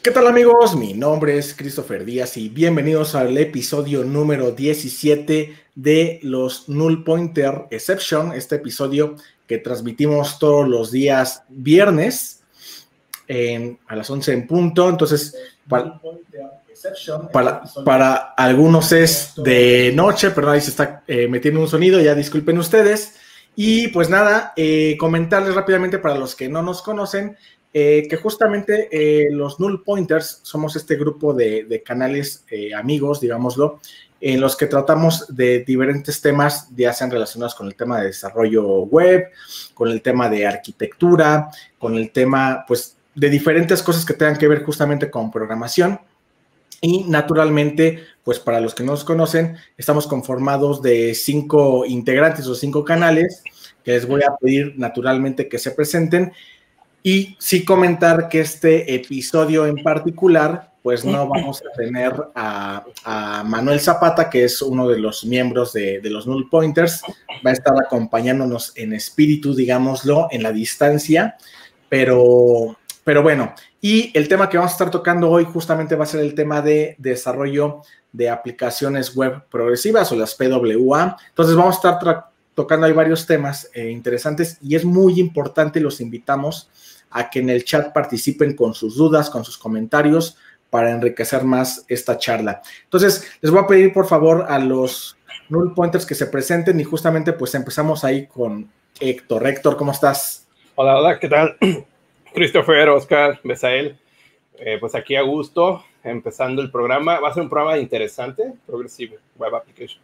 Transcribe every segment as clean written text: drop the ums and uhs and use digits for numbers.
¿Qué tal, amigos? Mi nombre es Christopher Díaz y bienvenidos al episodio número 17 de los Null Pointer Exception, este episodio que transmitimos todos los días viernes a las 11 en punto. Entonces, para algunos es de noche, pero ahí se está metiendo un sonido, ya disculpen ustedes. Y pues nada, comentarles rápidamente para los que no nos conocen, que justamente los Null Pointers somos este grupo de canales amigos, digámoslo, en los que tratamos de diferentes temas, ya sean relacionados con el tema de desarrollo web, con el tema de arquitectura, con el tema, pues, de diferentes cosas que tengan que ver justamente con programación. Y naturalmente, pues para los que no nos conocen, estamos conformados de 5 integrantes o 5 canales que les voy a pedir naturalmente que se presenten. Y sí comentar que este episodio en particular, pues no vamos a tener a Manuel Zapata, que es uno de los miembros de los Null Pointers. Va a estar acompañándonos en espíritu, digámoslo, en la distancia. Pero bueno, y el tema que vamos a estar tocando hoy justamente va a ser el tema de desarrollo de aplicaciones web progresivas o las PWA. Entonces vamos a estar tocando ahí varios temas interesantes y es muy importante, los invitamos a que en el chat participen con sus dudas, con sus comentarios, para enriquecer más esta charla. Entonces, les voy a pedir, por favor, a los Null Pointers que se presenten y justamente, pues, empezamos ahí con Héctor. Héctor, ¿cómo estás? Hola, hola, ¿qué tal? Christopher, Oscar, Besael, pues aquí a gusto, empezando el programa. Va a ser un programa interesante, Progressive Web Application.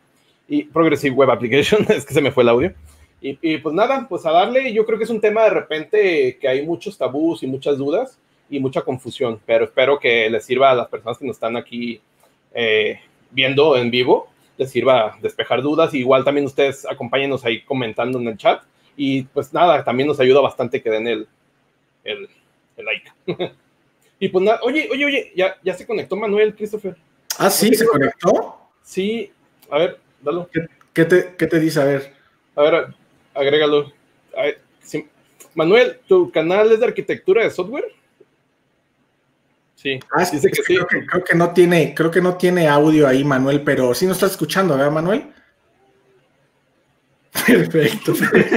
Es que se me fue el audio. Y pues nada, pues a darle. Yo creo que es un tema de repente que hay muchos tabús y muchas dudas y mucha confusión, pero espero que les sirva a las personas que nos están aquí viendo en vivo, les sirva despejar dudas. Y igual también ustedes acompáñenos ahí comentando en el chat. Y pues nada, también nos ayuda bastante que den el like. Y pues nada, oye, ya se conectó Manuel, Christopher. Ah, sí, ¿se conectó? Sí, a ver, dale. ¿Qué te dice? A ver, agrégalo. A ver, sí. Manuel, ¿tu canal es de arquitectura de software? Sí. Ah, dice que sí. Creo que no tiene audio ahí, Manuel, pero sí nos estás escuchando, ¿verdad, Manuel? Perfecto.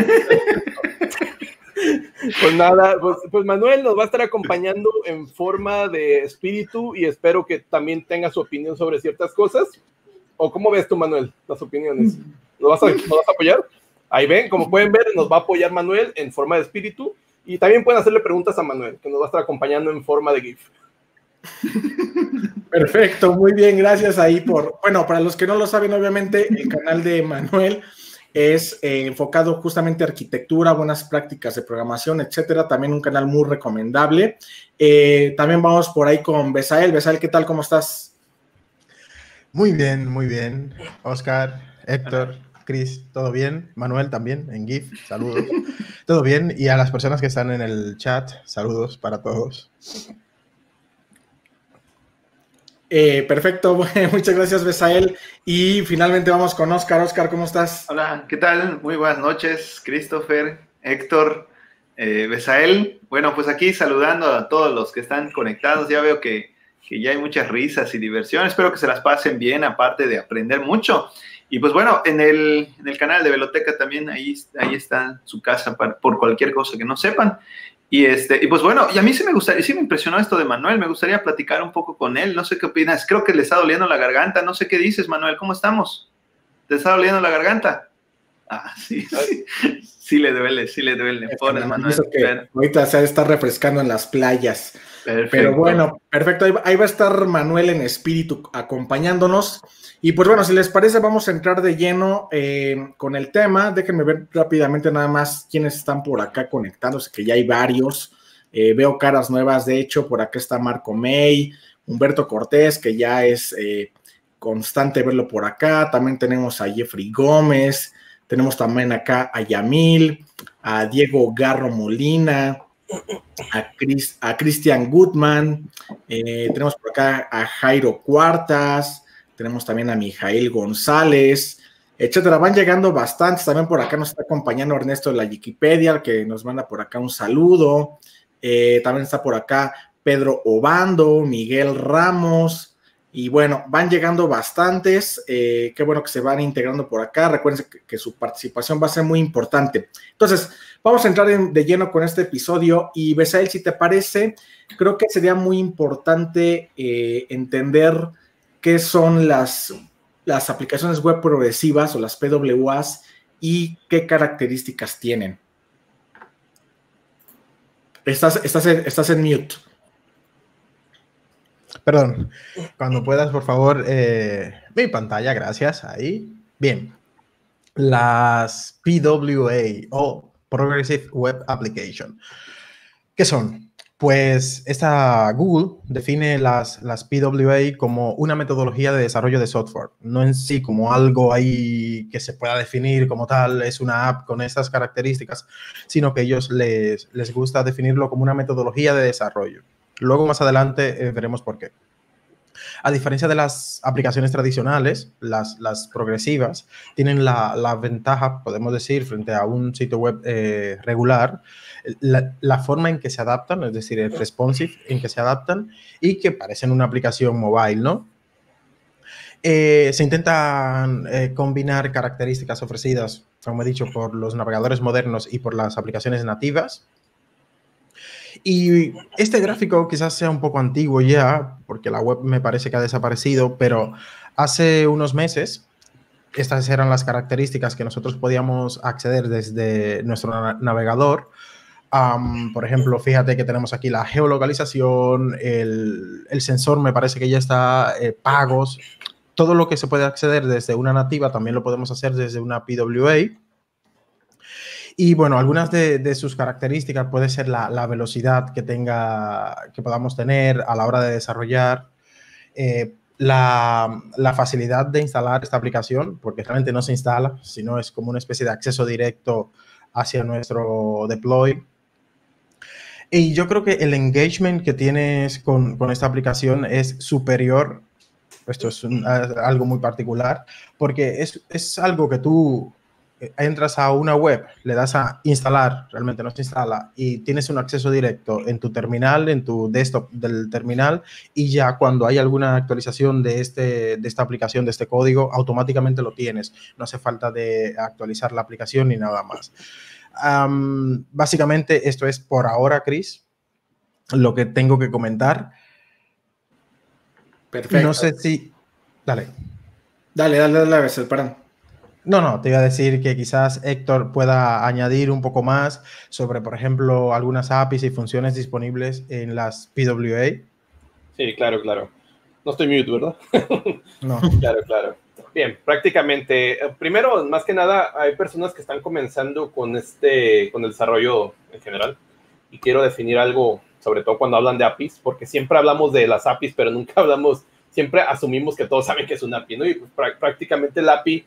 Pues nada, pues Manuel nos va a estar acompañando en forma de espíritu y espero que también tenga su opinión sobre ciertas cosas. ¿O cómo ves tú, Manuel, las opiniones? ¿Nos vas a apoyar? Ahí ven, como pueden ver, nos va a apoyar Manuel en forma de espíritu y también pueden hacerle preguntas a Manuel, que nos va a estar acompañando en forma de GIF. Perfecto, muy bien, gracias ahí bueno, para los que no lo saben, obviamente, el canal de Manuel es enfocado justamente a arquitectura, buenas prácticas de programación, etcétera. También un canal muy recomendable. También vamos por ahí con Besael. Besael, ¿qué tal? ¿Cómo estás? Muy bien. Oscar, Héctor, Chris, ¿todo bien? Manuel también, en GIF, saludos. ¿Todo bien? Y a las personas que están en el chat, saludos para todos. Perfecto, muchas gracias, Besael. Y finalmente vamos con Oscar. Oscar, ¿cómo estás? Hola, ¿qué tal? Muy buenas noches, Christopher, Héctor, Besael. Bueno, pues aquí saludando a todos los que están conectados. Ya veo que ya hay muchas risas y diversión. Espero que se las pasen bien, aparte de aprender mucho. Y pues bueno, en el canal de Veloteca también, ahí está su casa por cualquier cosa que no sepan. Y pues bueno, y a mí sí me impresionó esto de Manuel. Me gustaría platicar un poco con él. No sé qué opinas. Creo que le está doliendo la garganta. No sé qué dices, Manuel. ¿Cómo estamos? ¿Te está doliendo la garganta? Ah, sí. Sí le duele. Pobre Manuel. Ahorita se está refrescando en las playas. Perfecto. Pero bueno, perfecto. Ahí va a estar Manuel en espíritu acompañándonos. Y pues bueno, si les parece, vamos a entrar de lleno con el tema. Déjenme ver rápidamente nada más quiénes están por acá conectándose, que ya hay varios. Veo caras nuevas, de hecho, por acá está Marco May, Humberto Cortés, que ya es constante verlo por acá. También tenemos a Jeffrey Gómez, tenemos también acá a Yamil, a Diego Garro Molina, a Cristian Goodman, tenemos por acá a Jairo Cuartas, tenemos también a Mijael González, etcétera. Van llegando bastantes. También por acá nos está acompañando Ernesto de la Wikipedia, que nos manda por acá un saludo. También está por acá Pedro Obando, Miguel Ramos, y bueno, van llegando bastantes. Qué bueno que se van integrando por acá. Recuerden que su participación va a ser muy importante. Entonces, vamos a entrar de lleno con este episodio. Y Besael, si te parece, creo que sería muy importante entender qué son las aplicaciones web progresivas o las PWAs y qué características tienen. Estás en mute. Perdón, cuando puedas, por favor, mi pantalla, gracias, ahí. Bien, las PWA o Progressive Web Application. ¿Qué son? Pues Google define las PWA como una metodología de desarrollo de software, no en sí como algo ahí que se pueda definir como tal, es una app con estas características, sino que a ellos les gusta definirlo como una metodología de desarrollo. Luego, más adelante, veremos por qué. A diferencia de las aplicaciones tradicionales, las progresivas tienen la ventaja, podemos decir, frente a un sitio web regular, la forma en que se adaptan, es decir, el responsive en que se adaptan y que parecen una aplicación mobile, ¿no? Se intentan combinar características ofrecidas, como he dicho, por los navegadores modernos y por las aplicaciones nativas. Y este gráfico quizás sea un poco antiguo ya, porque la web me parece que ha desaparecido, pero hace unos meses estas eran las características que nosotros podíamos acceder desde nuestro navegador. Por ejemplo, fíjate que tenemos aquí la geolocalización, el sensor me parece que ya está, pagos, todo lo que se puede acceder desde una nativa también lo podemos hacer desde una PWA. Y bueno, algunas de sus características puede ser la velocidad que podamos tener a la hora de desarrollar, la facilidad de instalar esta aplicación, porque realmente no se instala, sino es como una especie de acceso directo hacia nuestro deploy. Y yo creo que el engagement que tienes con esta aplicación es superior. Esto es algo muy particular, porque es algo que tú entras a una web, le das a instalar, realmente no se instala, y tienes un acceso directo en tu terminal, en tu desktop del terminal, y ya cuando hay alguna actualización de esta aplicación, de este código, automáticamente lo tienes. No hace falta de actualizar la aplicación ni nada más. Básicamente esto es por ahora, Chris, lo que tengo que comentar. Perfecto. No sé si... Dale, Bessel, perdón. No, te iba a decir que quizás Héctor pueda añadir un poco más sobre, por ejemplo, algunas APIs y funciones disponibles en las PWA. Sí, claro. No estoy mute, ¿verdad? No. Claro. Bien, prácticamente, primero, más que nada, hay personas que están comenzando con el desarrollo en general, y quiero definir algo, sobre todo cuando hablan de APIs, porque siempre hablamos de las APIs, pero nunca siempre asumimos que todos saben que es una API, ¿no? Y pues, prácticamente el API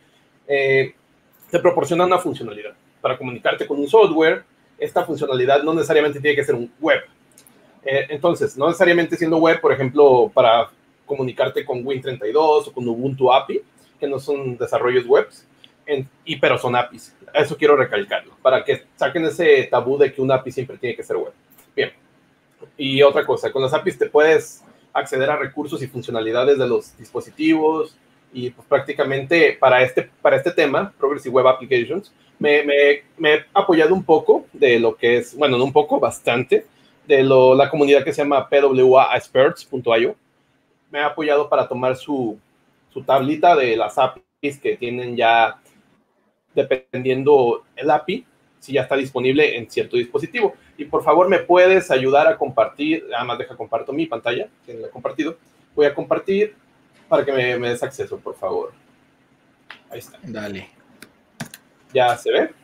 te proporciona una funcionalidad. Para comunicarte con un software, esta funcionalidad no necesariamente tiene que ser un web. Entonces, no necesariamente siendo web, por ejemplo, para comunicarte con Win32 o con Ubuntu API, que no son desarrollos webs, pero son APIs. Eso quiero recalcarlo, para que saquen ese tabú de que una API siempre tiene que ser web. Bien. Y otra cosa, con las APIs te puedes acceder a recursos y funcionalidades de los dispositivos, y pues prácticamente para este tema, Progressive Web Applications, me he apoyado un poco de lo que es, bueno, no un poco, bastante, de la comunidad que se llama pwaexperts.io. Me he apoyado para tomar su tablita de las APIs que tienen ya, dependiendo el API, si ya está disponible en cierto dispositivo. Y por favor, me puedes ayudar a compartir, además comparto mi pantalla, que la he compartido. Voy a compartir para que me des acceso, por favor. Ahí está. Dale. ¿Ya se ve?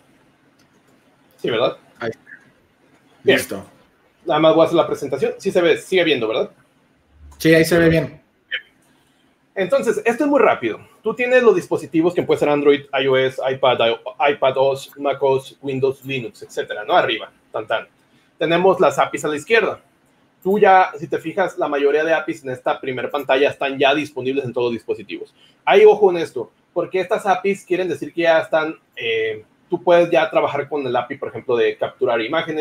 Sí, ¿verdad? Ahí está. Bien. Listo. Nada más voy a hacer la presentación. Sí se ve, sigue viendo, ¿verdad? Sí, ahí se ve bien. Entonces, esto es muy rápido. Tú tienes los dispositivos que pueden ser Android, iOS, iPadOS, macOS, Windows, Linux, etcétera, ¿no? Arriba, tan. Tenemos las APIs a la izquierda. Tú ya, si te fijas, la mayoría de APIs en esta primera pantalla están ya disponibles en todos los dispositivos. Hay ojo en esto, porque estas APIs quieren decir que ya están, tú puedes ya trabajar con el API, por ejemplo, de capturar imágenes,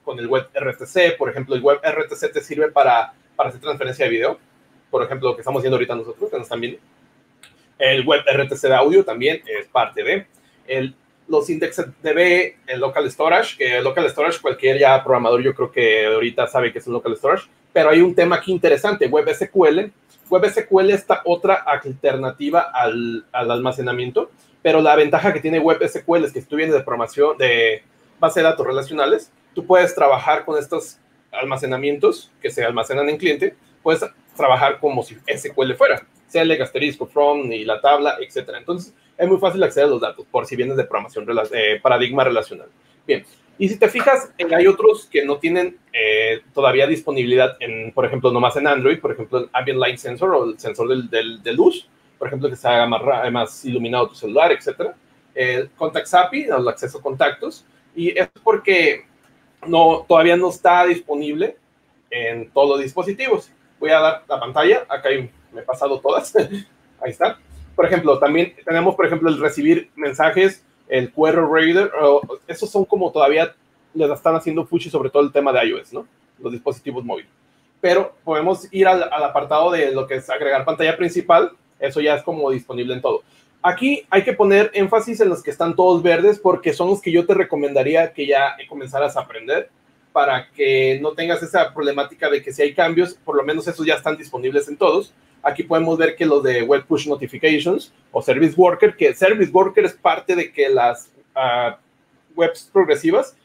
con el web RTC. Por ejemplo, el web RTC te sirve para hacer transferencia de video. Por ejemplo, lo que estamos viendo ahorita nosotros, que nos están viendo. El web RTC de audio también es parte de los IndexedDB, el local storage, que el local storage cualquier ya programador yo creo que ahorita sabe que es un local storage, pero hay un tema aquí interesante, WebSQL. WebSQL es otra alternativa al almacenamiento, pero la ventaja que tiene WebSQL es que si tú vienes de programación de base de datos relacionales, tú puedes trabajar con estos almacenamientos que se almacenan en cliente, puedes trabajar como si SQL fuera, select, asterisco, from y la tabla, etcétera. Entonces, es muy fácil acceder a los datos por si vienes de programación paradigma relacional. Bien, y si te fijas, hay otros que no tienen todavía disponibilidad, por ejemplo, nomás en Android, por ejemplo, el Ambient Light Sensor o el sensor de luz, por ejemplo, que se haga más iluminado tu celular, etcétera. El Contacts API, el acceso a contactos, y es porque todavía no está disponible en todos los dispositivos. Voy a dar la pantalla, acá me he pasado todas, ahí está. Por ejemplo, también tenemos, por ejemplo, el recibir mensajes, el QR Reader, esos son como todavía les están haciendo fuchi sobre todo el tema de iOS, ¿no? Los dispositivos móviles. Pero podemos ir al apartado de lo que es agregar pantalla principal, eso ya es como disponible en todo. Aquí hay que poner énfasis en los que están todos verdes porque son los que yo te recomendaría que ya comenzaras a aprender para que no tengas esa problemática de que si hay cambios, por lo menos esos ya están disponibles en todos. Aquí podemos ver que los de Web Push Notifications o Service Worker, que Service Worker es parte de que las webs progresivas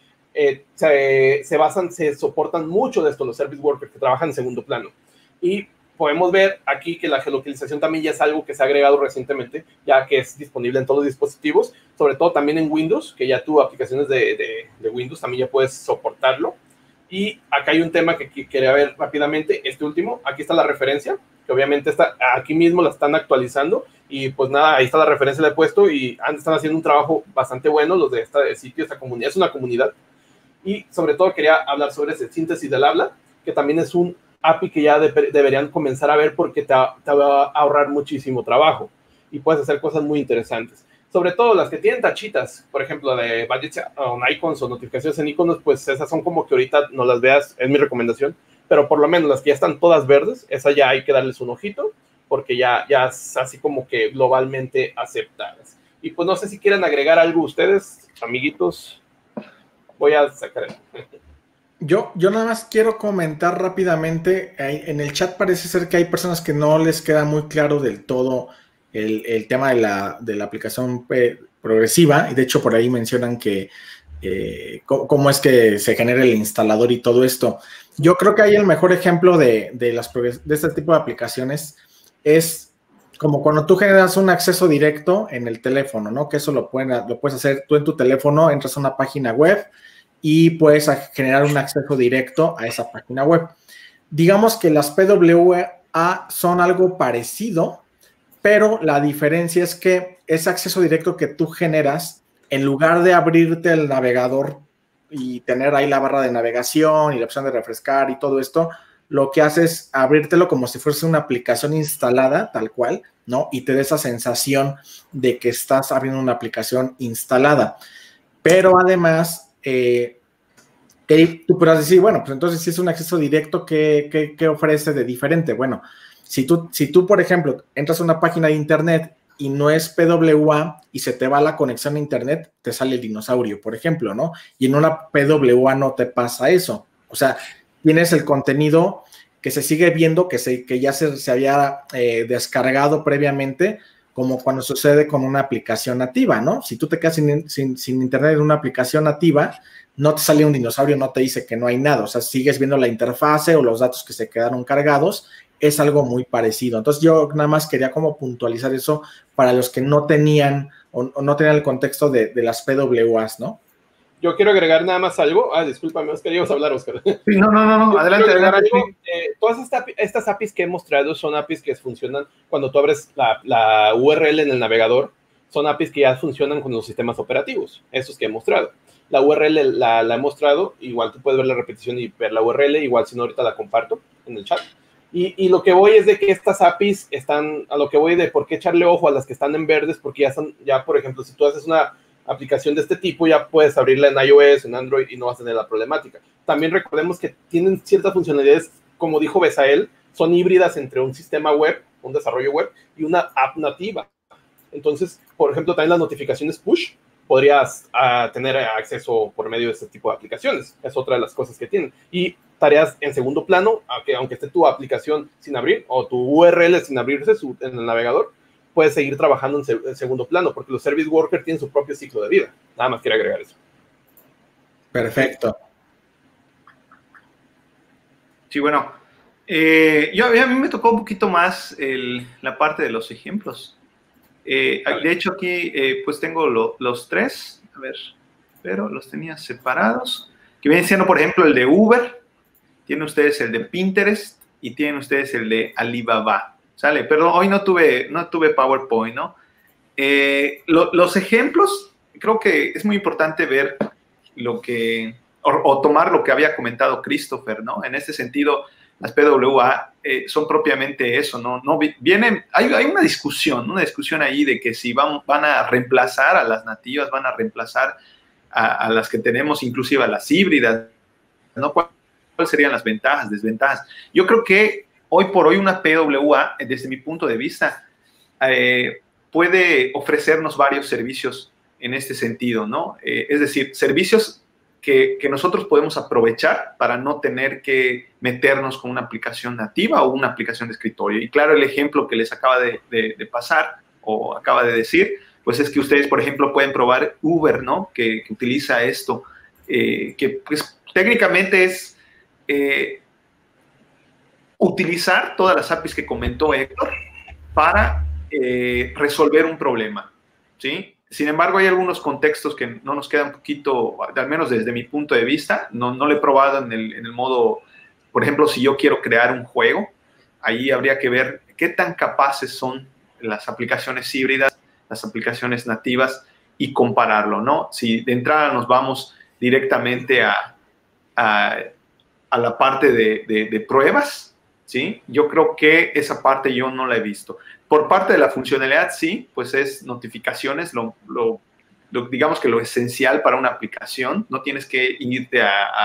se soportan mucho de esto, los Service Workers que trabajan en segundo plano. Y podemos ver aquí que la geolocalización también ya es algo que se ha agregado recientemente, ya que es disponible en todos los dispositivos, sobre todo también en Windows, que ya tu aplicaciones de Windows también ya puedes soportarlo. Y acá hay un tema que quería ver rápidamente, este último, aquí está la referencia, que obviamente aquí mismo la están actualizando, y pues nada, ahí está la referencia, la he puesto, y están haciendo un trabajo bastante bueno los de este sitio, esta comunidad, es una comunidad, y sobre todo quería hablar sobre ese síntesis del habla, que también es un API que ya deberían comenzar a ver porque te va a ahorrar muchísimo trabajo, y puedes hacer cosas muy interesantes. Sobre todo las que tienen tachitas, por ejemplo, de budgets on icons o notificaciones en iconos, pues esas son como que ahorita no las veas, es mi recomendación, pero por lo menos las que ya están todas verdes, esas ya hay que darles un ojito, porque ya es así como que globalmente aceptadas. Y pues no sé si quieren agregar algo ustedes, amiguitos, voy a sacar el... Yo nada más quiero comentar rápidamente, en el chat parece ser que hay personas que no les queda muy claro del todo el tema de la aplicación progresiva, y de hecho por ahí mencionan que cómo es que se genera el instalador y todo esto. Yo creo que ahí el mejor ejemplo de este tipo de aplicaciones es como cuando tú generas un acceso directo en el teléfono, ¿no? Que eso lo puedes hacer tú en tu teléfono, entras a una página web y puedes generar un acceso directo a esa página web. Digamos que las PWA son algo parecido, pero la diferencia es que ese acceso directo que tú generas, en lugar de abrirte el navegador y tener ahí la barra de navegación y la opción de refrescar y todo esto, lo que hace es abrírtelo como si fuese una aplicación instalada, tal cual, ¿no? Y te da esa sensación de que estás abriendo una aplicación instalada. Pero además, tú podrás decir, bueno, pues entonces si es un acceso directo, ¿qué ofrece de diferente? Bueno, si tú, por ejemplo, entras a una página de internet y no es PWA y se te va la conexión a internet, te sale el dinosaurio, por ejemplo, ¿no? Y en una PWA no te pasa eso. O sea, tienes el contenido que se sigue viendo, que ya se había descargado previamente, como cuando sucede con una aplicación nativa, ¿no? Si tú te quedas sin internet en una aplicación nativa, no te sale un dinosaurio, no te dice que no hay nada. O sea, sigues viendo la interfase o los datos que se quedaron cargados. Es algo muy parecido. Entonces, yo nada más quería como puntualizar eso para los que no tenían o no tenían el contexto de las PWAs, ¿no? Yo quiero agregar nada más algo. Discúlpame, Oscar, ibas a hablar, Oscar. Sí, no, adelante. Algo. Todas estas APIs que he mostrado son APIs que funcionan cuando tú abres la URL en el navegador. Son APIs que ya funcionan con los sistemas operativos, esos que he mostrado. La URL la he mostrado, igual tú puedes ver la repetición y ver la URL, igual si no ahorita la comparto en el chat. Y lo que voy es de que estas APIs están, a lo que voy de por qué echarle ojo a las que están en verdes, porque ya por ejemplo, si tú haces una aplicación de este tipo, ya puedes abrirla en iOS, en Android y no vas a tener la problemática. También recordemos que tienen ciertas funcionalidades, como dijo Besael, son híbridas entre un sistema web, un desarrollo web y una app nativa. Entonces, por ejemplo, también las notificaciones push podrías tener acceso por medio de este tipo de aplicaciones. Es otra de las cosas que tienen. Y tareas en segundo plano, aunque esté tu aplicación sin abrir o tu URL sin abrirse en el navegador, puedes seguir trabajando en segundo plano, porque los service workers tienen su propio ciclo de vida. Nada más quiero agregar eso. Perfecto. Sí, bueno, a mí me tocó un poquito más la parte de los ejemplos. Vale. De hecho, aquí pues tengo los tres, a ver, pero los tenía separados, que viene siendo, por ejemplo, el de Uber, tienen ustedes el de Pinterest y tienen ustedes el de Alibaba. ¿Sale? Perdón, hoy no tuve PowerPoint, ¿no? Los ejemplos, creo que es muy importante ver o tomar lo que había comentado Christopher, ¿no? En este sentido, las PWA son propiamente eso, ¿no? Hay una discusión ahí de que si van a reemplazar a las nativas, van a reemplazar a las que tenemos, inclusive a las híbridas, ¿no? ¿Cuáles serían las ventajas, desventajas? Yo creo que hoy por hoy una PWA, desde mi punto de vista, puede ofrecernos varios servicios en este sentido, ¿no? Es decir, servicios que nosotros podemos aprovechar para no tener que meternos con una aplicación nativa o una aplicación de escritorio. Y claro, el ejemplo que les acaba de pasar o acaba de decir, pues es que ustedes, por ejemplo, pueden probar Uber, ¿no? Que utiliza esto, que pues técnicamente es utilizar todas las APIs que comentó Héctor para resolver un problema, ¿sí? Sin embargo, hay algunos contextos que no nos quedan un poquito, al menos desde mi punto de vista, no lo he probado en el modo, por ejemplo, si yo quiero crear un juego, ahí habría que ver qué tan capaces son las aplicaciones híbridas, las aplicaciones nativas y compararlo, ¿no? Si de entrada nos vamos directamente a la parte de pruebas, ¿sí? Yo creo que esa parte yo no la he visto. Por parte de la funcionalidad, sí, pues es notificaciones, digamos que lo esencial para una aplicación. No tienes que irte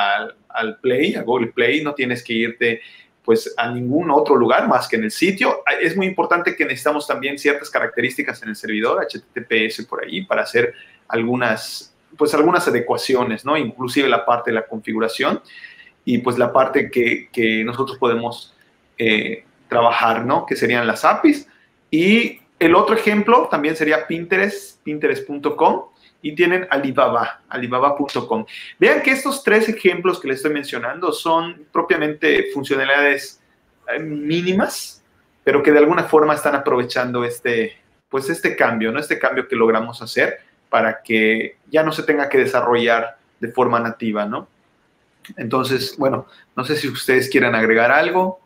al Play, a Google Play, no tienes que irte pues a ningún otro lugar más que en el sitio. Es muy importante que necesitamos también ciertas características en el servidor, HTTPS por ahí, para hacer algunas adecuaciones, ¿no? Inclusive la parte de la configuración y pues la parte que nosotros podemos trabajar, ¿no? Que serían las APIs. Y el otro ejemplo también sería Pinterest, pinterest.com, y tienen Alibaba, alibaba.com. Vean que estos tres ejemplos que les estoy mencionando son propiamente funcionalidades mínimas, pero que de alguna forma están aprovechando este cambio, ¿no? Este cambio que logramos hacer para que ya no se tenga que desarrollar de forma nativa, ¿no? Entonces, bueno, no sé si ustedes quieren agregar algo.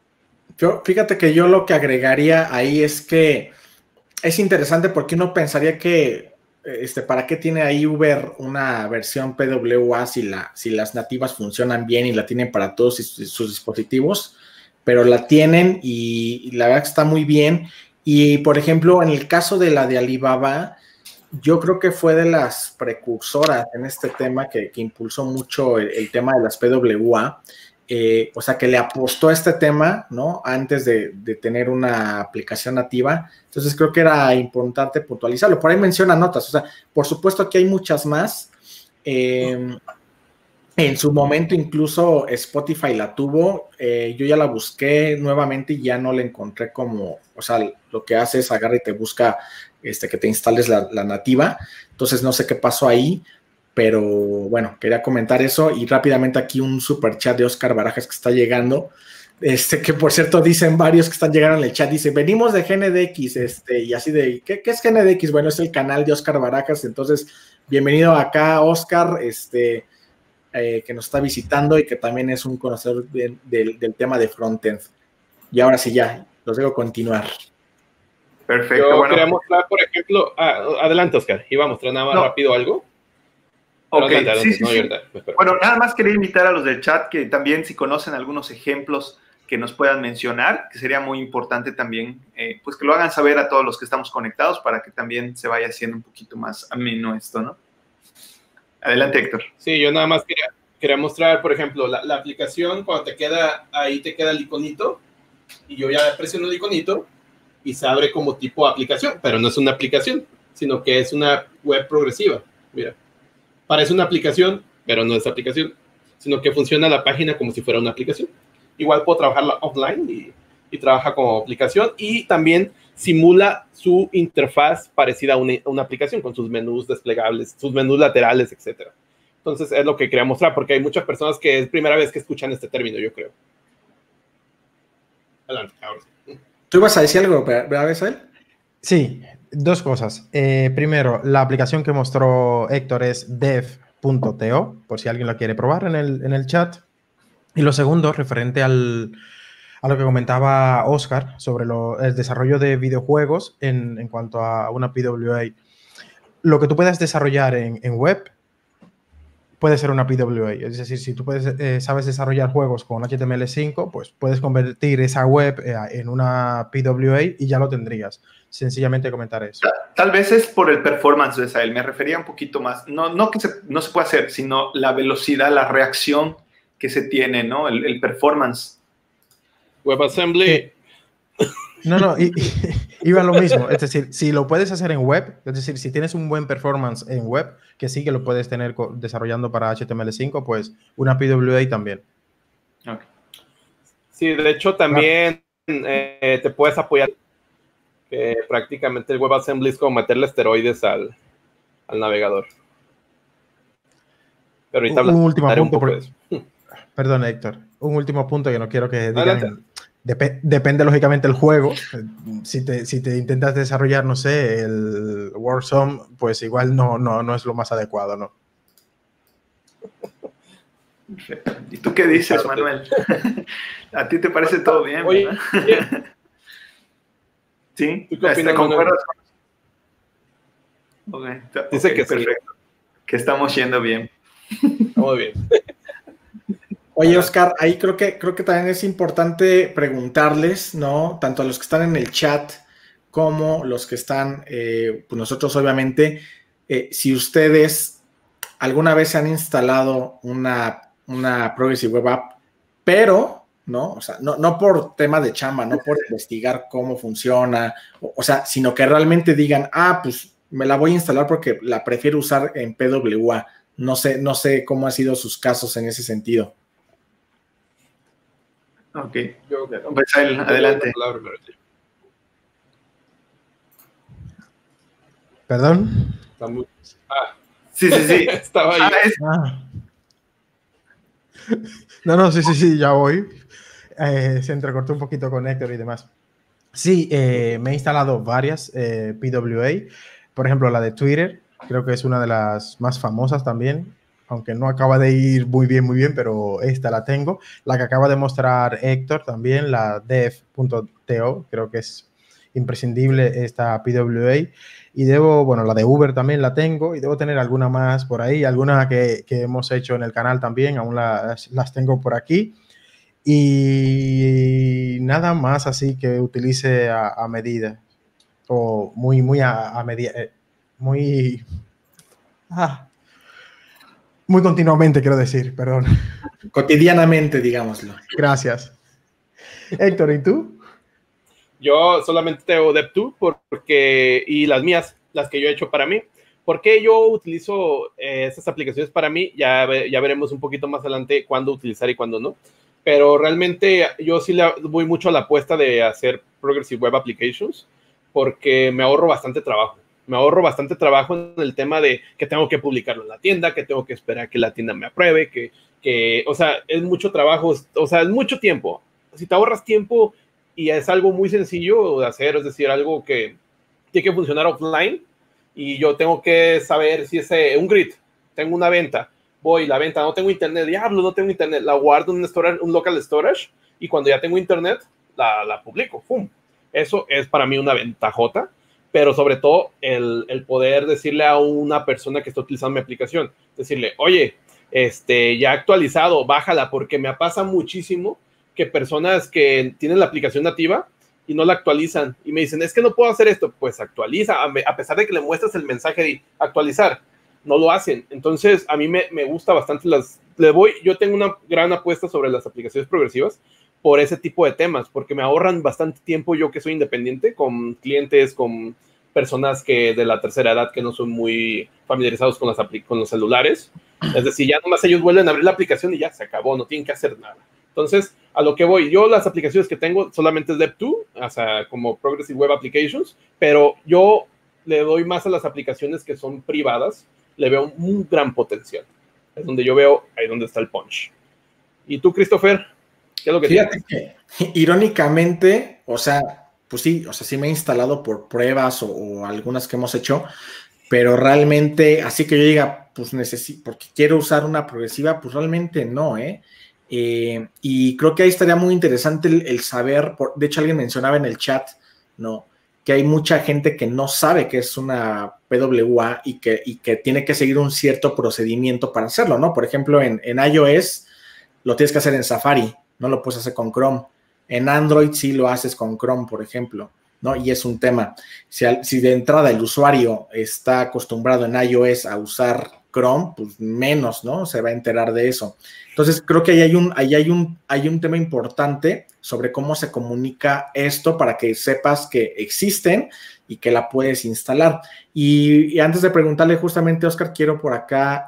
Fíjate que yo lo que agregaría ahí es que es interesante porque uno pensaría que ¿para qué tiene ahí Uber una versión PWA si las nativas funcionan bien y la tienen para todos sus dispositivos? Pero la tienen y la verdad que está muy bien. Y, por ejemplo, en el caso de la de Alibaba, yo creo que fue de las precursoras en este tema que impulsó mucho el tema de las PWA. O sea, que le apostó a este tema, ¿no? Antes de tener una aplicación nativa. Entonces, creo que era importante puntualizarlo. Por ahí menciona notas. O sea, por supuesto que hay muchas más. En su momento, incluso Spotify la tuvo. Yo ya la busqué nuevamente y ya no la encontré como... O sea, lo que hace es agarra y te busca que te instales la nativa. Entonces, no sé qué pasó ahí. Pero bueno, quería comentar eso y rápidamente aquí un super chat de Oscar Barajas que está llegando, que por cierto dicen varios que están llegando en el chat, dice, venimos de GNDX, y así de, ¿qué es GNDX? Bueno, es el canal de Oscar Barajas, entonces, bienvenido acá, Oscar, que nos está visitando y que también es un conocedor del tema de frontend. Y ahora sí ya, los dejo continuar. Perfecto. Yo quería mostrar, por ejemplo, adelante, Oscar, iba a mostrar nada más rápido algo. Ok, sí. Bueno, nada más quería invitar a los del chat que también si conocen algunos ejemplos que nos puedan mencionar, que sería muy importante también, pues que lo hagan saber a todos los que estamos conectados para que también se vaya haciendo un poquito más ameno esto, ¿no? Adelante, Héctor. Sí, yo nada más quería mostrar, por ejemplo, la aplicación, cuando te queda el iconito, y yo ya presiono el iconito, y se abre como tipo aplicación, pero no es una aplicación, sino que es una web progresiva. Mira, parece una aplicación, pero no es aplicación, sino que funciona la página como si fuera una aplicación. Igual puedo trabajarla offline y trabaja como aplicación, y también simula su interfaz parecida a una aplicación, con sus menús desplegables, sus menús laterales, etcétera. Entonces, es lo que quería mostrar, porque hay muchas personas que es primera vez que escuchan este término, yo creo. Adelante, ahora sí. ¿Tú ibas a decir algo, verdad, Besael? Sí, dos cosas. Primero, la aplicación que mostró Héctor es dev.to, por si alguien la quiere probar en el chat. Y lo segundo, referente a lo que comentaba Oscar sobre el desarrollo de videojuegos en cuanto a una PWA. Lo que tú puedas desarrollar en web puede ser una PWA. Es decir, si tú sabes desarrollar juegos con HTML5, pues puedes convertir esa web en una PWA y ya lo tendrías. Sencillamente comentar eso. Tal vez es por el performance de Sael. Me refería un poquito más. No que no se pueda hacer, sino la velocidad, la reacción que se tiene, ¿no? El performance. WebAssembly. No, iba lo mismo. Es decir, si lo puedes hacer en web, es decir, si tienes un buen performance en web, que sí que lo puedes tener desarrollando para HTML5, pues una PWA también. Okay. Sí, de hecho también te puedes apoyar. Prácticamente el WebAssembly es como meterle esteroides al navegador. Pero ahorita un último punto. de eso. Perdón, Héctor. Un último punto que no quiero que digan. Depende, lógicamente, del juego. Si te intentas desarrollar, no sé, el Warzone, pues igual no es lo más adecuado, ¿no? Perfecto. ¿Y tú qué dices, Manuel? ¿A ti te parece todo bien, Oye, verdad? ¿Sí? ¿Tú qué opinas, ¿Concuerdas con eso? Okay. Dice que perfecto. Sí. Que estamos yendo bien. Muy bien. Oye, Oscar, ahí creo que también es importante preguntarles, ¿no? Tanto a los que están en el chat como los que están, pues nosotros obviamente, si ustedes alguna vez se han instalado una Progressive Web App, pero, ¿no? O sea, no por tema de chamba, no por investigar cómo funciona, o sea, sino que realmente digan, pues me la voy a instalar porque la prefiero usar en PWA. No sé cómo han sido sus casos en ese sentido. Ok, adelante. ¿Perdón? Sí. Estaba ahí. No, sí, ya voy. Se entrecortó un poquito con Héctor y demás. Sí, me he instalado varias PWA. Por ejemplo, la de Twitter, creo que es una de las más famosas también, aunque no acaba de ir muy bien, pero esta la tengo. La que acaba de mostrar Héctor también, la dev.to, creo que es imprescindible esta PWA. Y la de Uber también la tengo, y debo tener alguna más por ahí, alguna que hemos hecho en el canal también, aún las tengo por aquí. Y nada más así que utilice a medida, o muy a medida, muy continuamente, quiero decir, perdón. Cotidianamente, digámoslo. Gracias. Héctor, ¿y tú? Yo solamente tengo DevTo y las mías, las que yo he hecho para mí. ¿Por qué yo utilizo estas aplicaciones para mí? Ya veremos un poquito más adelante cuándo utilizar y cuándo no. Pero realmente yo sí le voy mucho a la apuesta de hacer Progressive Web Applications porque me ahorro bastante trabajo. Me ahorro bastante trabajo en el tema de que tengo que publicarlo en la tienda, que tengo que esperar que la tienda me apruebe, o sea, es mucho trabajo, o sea, es mucho tiempo. Si te ahorras tiempo y es algo muy sencillo de hacer, es decir, algo que tiene que funcionar offline y yo tengo que saber si es un grid, tengo una venta, la venta, no tengo internet, no tengo internet, la guardo en un local storage y cuando ya tengo internet, la publico, ¡pum! Eso es para mí una ventajota. Pero sobre todo el poder decirle a una persona que está utilizando mi aplicación, decirle, oye, ya actualizado, bájala, porque me pasa muchísimo que personas que tienen la aplicación nativa y no la actualizan y me dicen, es que no puedo hacer esto. Pues actualiza, a pesar de que le muestras el mensaje de actualizar, no lo hacen. Entonces a mí me gusta bastante yo tengo una gran apuesta sobre las aplicaciones progresivas por ese tipo de temas, porque me ahorran bastante tiempo yo que soy independiente, con clientes, con personas que de la tercera edad que no son muy familiarizados con los celulares. Es decir, ya nomás ellos vuelven a abrir la aplicación y ya se acabó, no tienen que hacer nada. Entonces, a lo que voy, yo las aplicaciones que tengo solamente es Dev2, o sea, como Progressive Web Applications, pero yo le doy más a las aplicaciones que son privadas, le veo un gran potencial. Es donde yo veo, ahí donde está el punch. ¿Y tú, Christopher? ¿Qué es lo que Fíjate que, irónicamente, o sea, pues sí, o sea, sí me he instalado por pruebas o algunas que hemos hecho, pero realmente, así que yo diga, pues necesito, porque quiero usar una progresiva, pues realmente no, ¿eh? Y creo que ahí estaría muy interesante el saber, de hecho alguien mencionaba en el chat, ¿no? Que hay mucha gente que no sabe que es una PWA y que tiene que seguir un cierto procedimiento para hacerlo, ¿no? Por ejemplo, en iOS lo tienes que hacer en Safari, no lo puedes hacer con Chrome. En Android sí lo haces con Chrome, por ejemplo, ¿no? Y es un tema. Si de entrada el usuario está acostumbrado en iOS a usar Chrome, pues menos, ¿no? Se va a enterar de eso. Entonces, creo que hay un tema importante sobre cómo se comunica esto para que sepas que existen y que la puedes instalar. Y antes de preguntarle justamente, Oscar, quiero por acá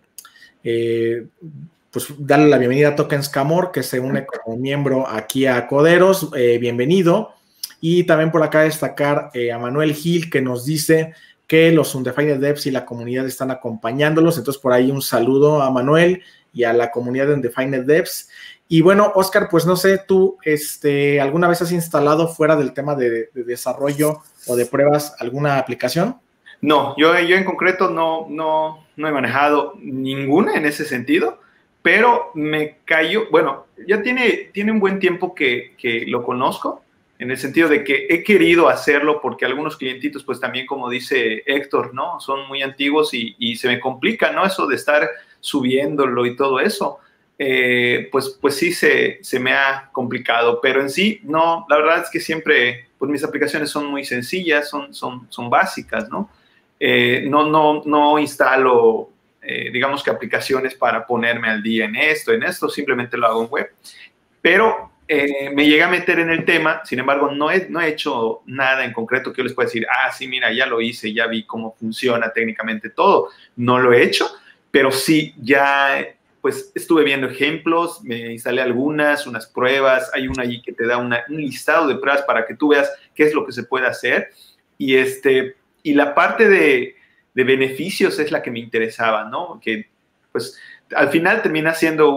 pues darle la bienvenida a Tokens Camor, que se une como miembro aquí a Coderos. Bienvenido. Y también por acá destacar a Manuel Gil, que nos dice que los Undefined Devs y la comunidad están acompañándolos. Entonces, por ahí un saludo a Manuel y a la comunidad de Undefined Devs. Y bueno, Oscar, pues no sé, tú ¿alguna vez has instalado fuera del tema de desarrollo o de pruebas alguna aplicación? No, yo en concreto no he manejado ninguna en ese sentido, pero me cayó, bueno, ya tiene un buen tiempo que lo conozco, en el sentido de que he querido hacerlo porque algunos clientitos, pues también como dice Héctor, ¿no? Son muy antiguos y se me complica, ¿no? Eso de estar subiéndolo y todo eso, pues sí se me ha complicado, pero en sí, no, la verdad es que siempre, pues mis aplicaciones son muy sencillas, son básicas, ¿no? No instalo, digamos que aplicaciones para ponerme al día en esto, simplemente lo hago en web. Pero me llegué a meter en el tema, sin embargo, no he hecho nada en concreto que yo les pueda decir, sí, mira, ya lo hice, ya vi cómo funciona técnicamente todo. No lo he hecho, pero sí, ya pues estuve viendo ejemplos, me instalé unas pruebas, hay una allí que te da un listado de pruebas para que tú veas qué es lo que se puede hacer. Y la parte de beneficios es la que me interesaba, ¿no? Que pues al final termina siendo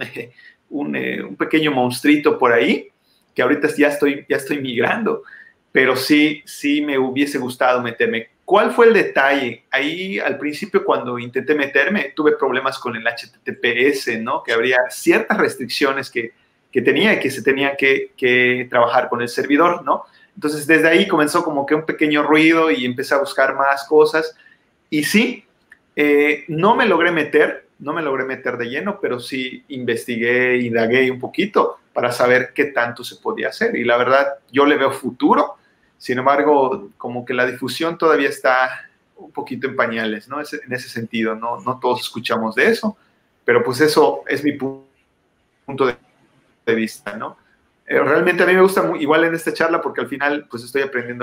un pequeño monstruito por ahí, que ahorita ya estoy migrando, pero sí me hubiese gustado meterme. ¿Cuál fue el detalle? Ahí al principio cuando intenté meterme tuve problemas con el HTTPS, ¿no? Que habría ciertas restricciones que tenía y que se tenía que trabajar con el servidor, ¿no? Entonces desde ahí comenzó como que un pequeño ruido y empecé a buscar más cosas y sí, no me logré meter de lleno, pero sí indagué un poquito para saber qué tanto se podía hacer. Y la verdad, yo le veo futuro. Sin embargo, como que la difusión todavía está un poquito en pañales, ¿no? En ese sentido, no todos escuchamos de eso, pero pues eso es mi punto de vista, ¿no? Realmente a mí me gusta igual en esta charla porque al final pues estoy aprendiendo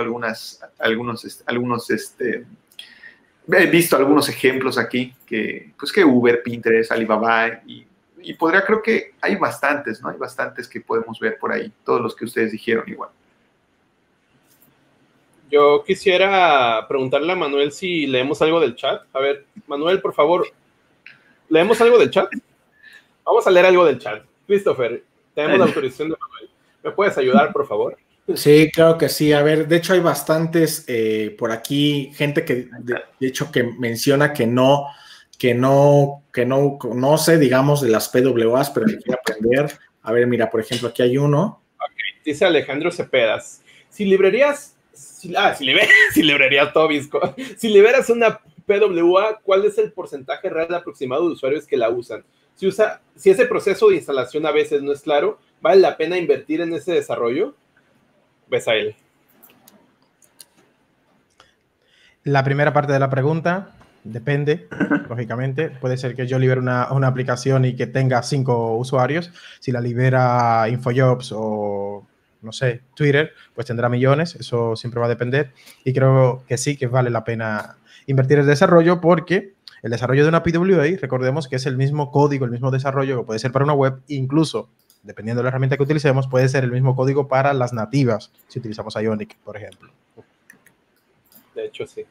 he visto algunos ejemplos aquí que Uber, Pinterest, Alibaba y creo que hay bastantes, ¿no? Hay bastantes que podemos ver por ahí, todos los que ustedes dijeron igual. Yo quisiera preguntarle a Manuel si leemos algo del chat. A ver, Manuel, por favor, ¿leemos algo del chat? Vamos a leer algo del chat. Christopher, tenemos la autorización de Manuel. ¿Me puedes ayudar, por favor? Sí, claro que sí. A ver, de hecho hay bastantes por aquí, gente que de hecho que menciona que no conoce, digamos, de las PWAs, pero que quiere aprender. A ver, mira, por ejemplo, aquí hay uno. Okay. Dice Alejandro Cepedas. Si liberas Tobisco, si liberas una PWA, ¿cuál es el porcentaje real aproximado de usuarios que la usan? Si ese proceso de instalación a veces no es claro, ¿Vale la pena invertir en ese desarrollo? Besael. La primera parte de la pregunta depende, lógicamente. Puede ser que yo libere una aplicación y que tenga 5 usuarios. Si la libera InfoJobs o, no sé, Twitter, pues tendrá millones. Eso siempre va a depender. Y creo que sí que vale la pena invertir en el desarrollo, porque el desarrollo de una PWA, recordemos que es el mismo código, el mismo desarrollo que puede ser para una web, incluso, dependiendo de la herramienta que utilicemos, puede ser el mismo código para las nativas, si utilizamos Ionic, por ejemplo. De hecho, sí.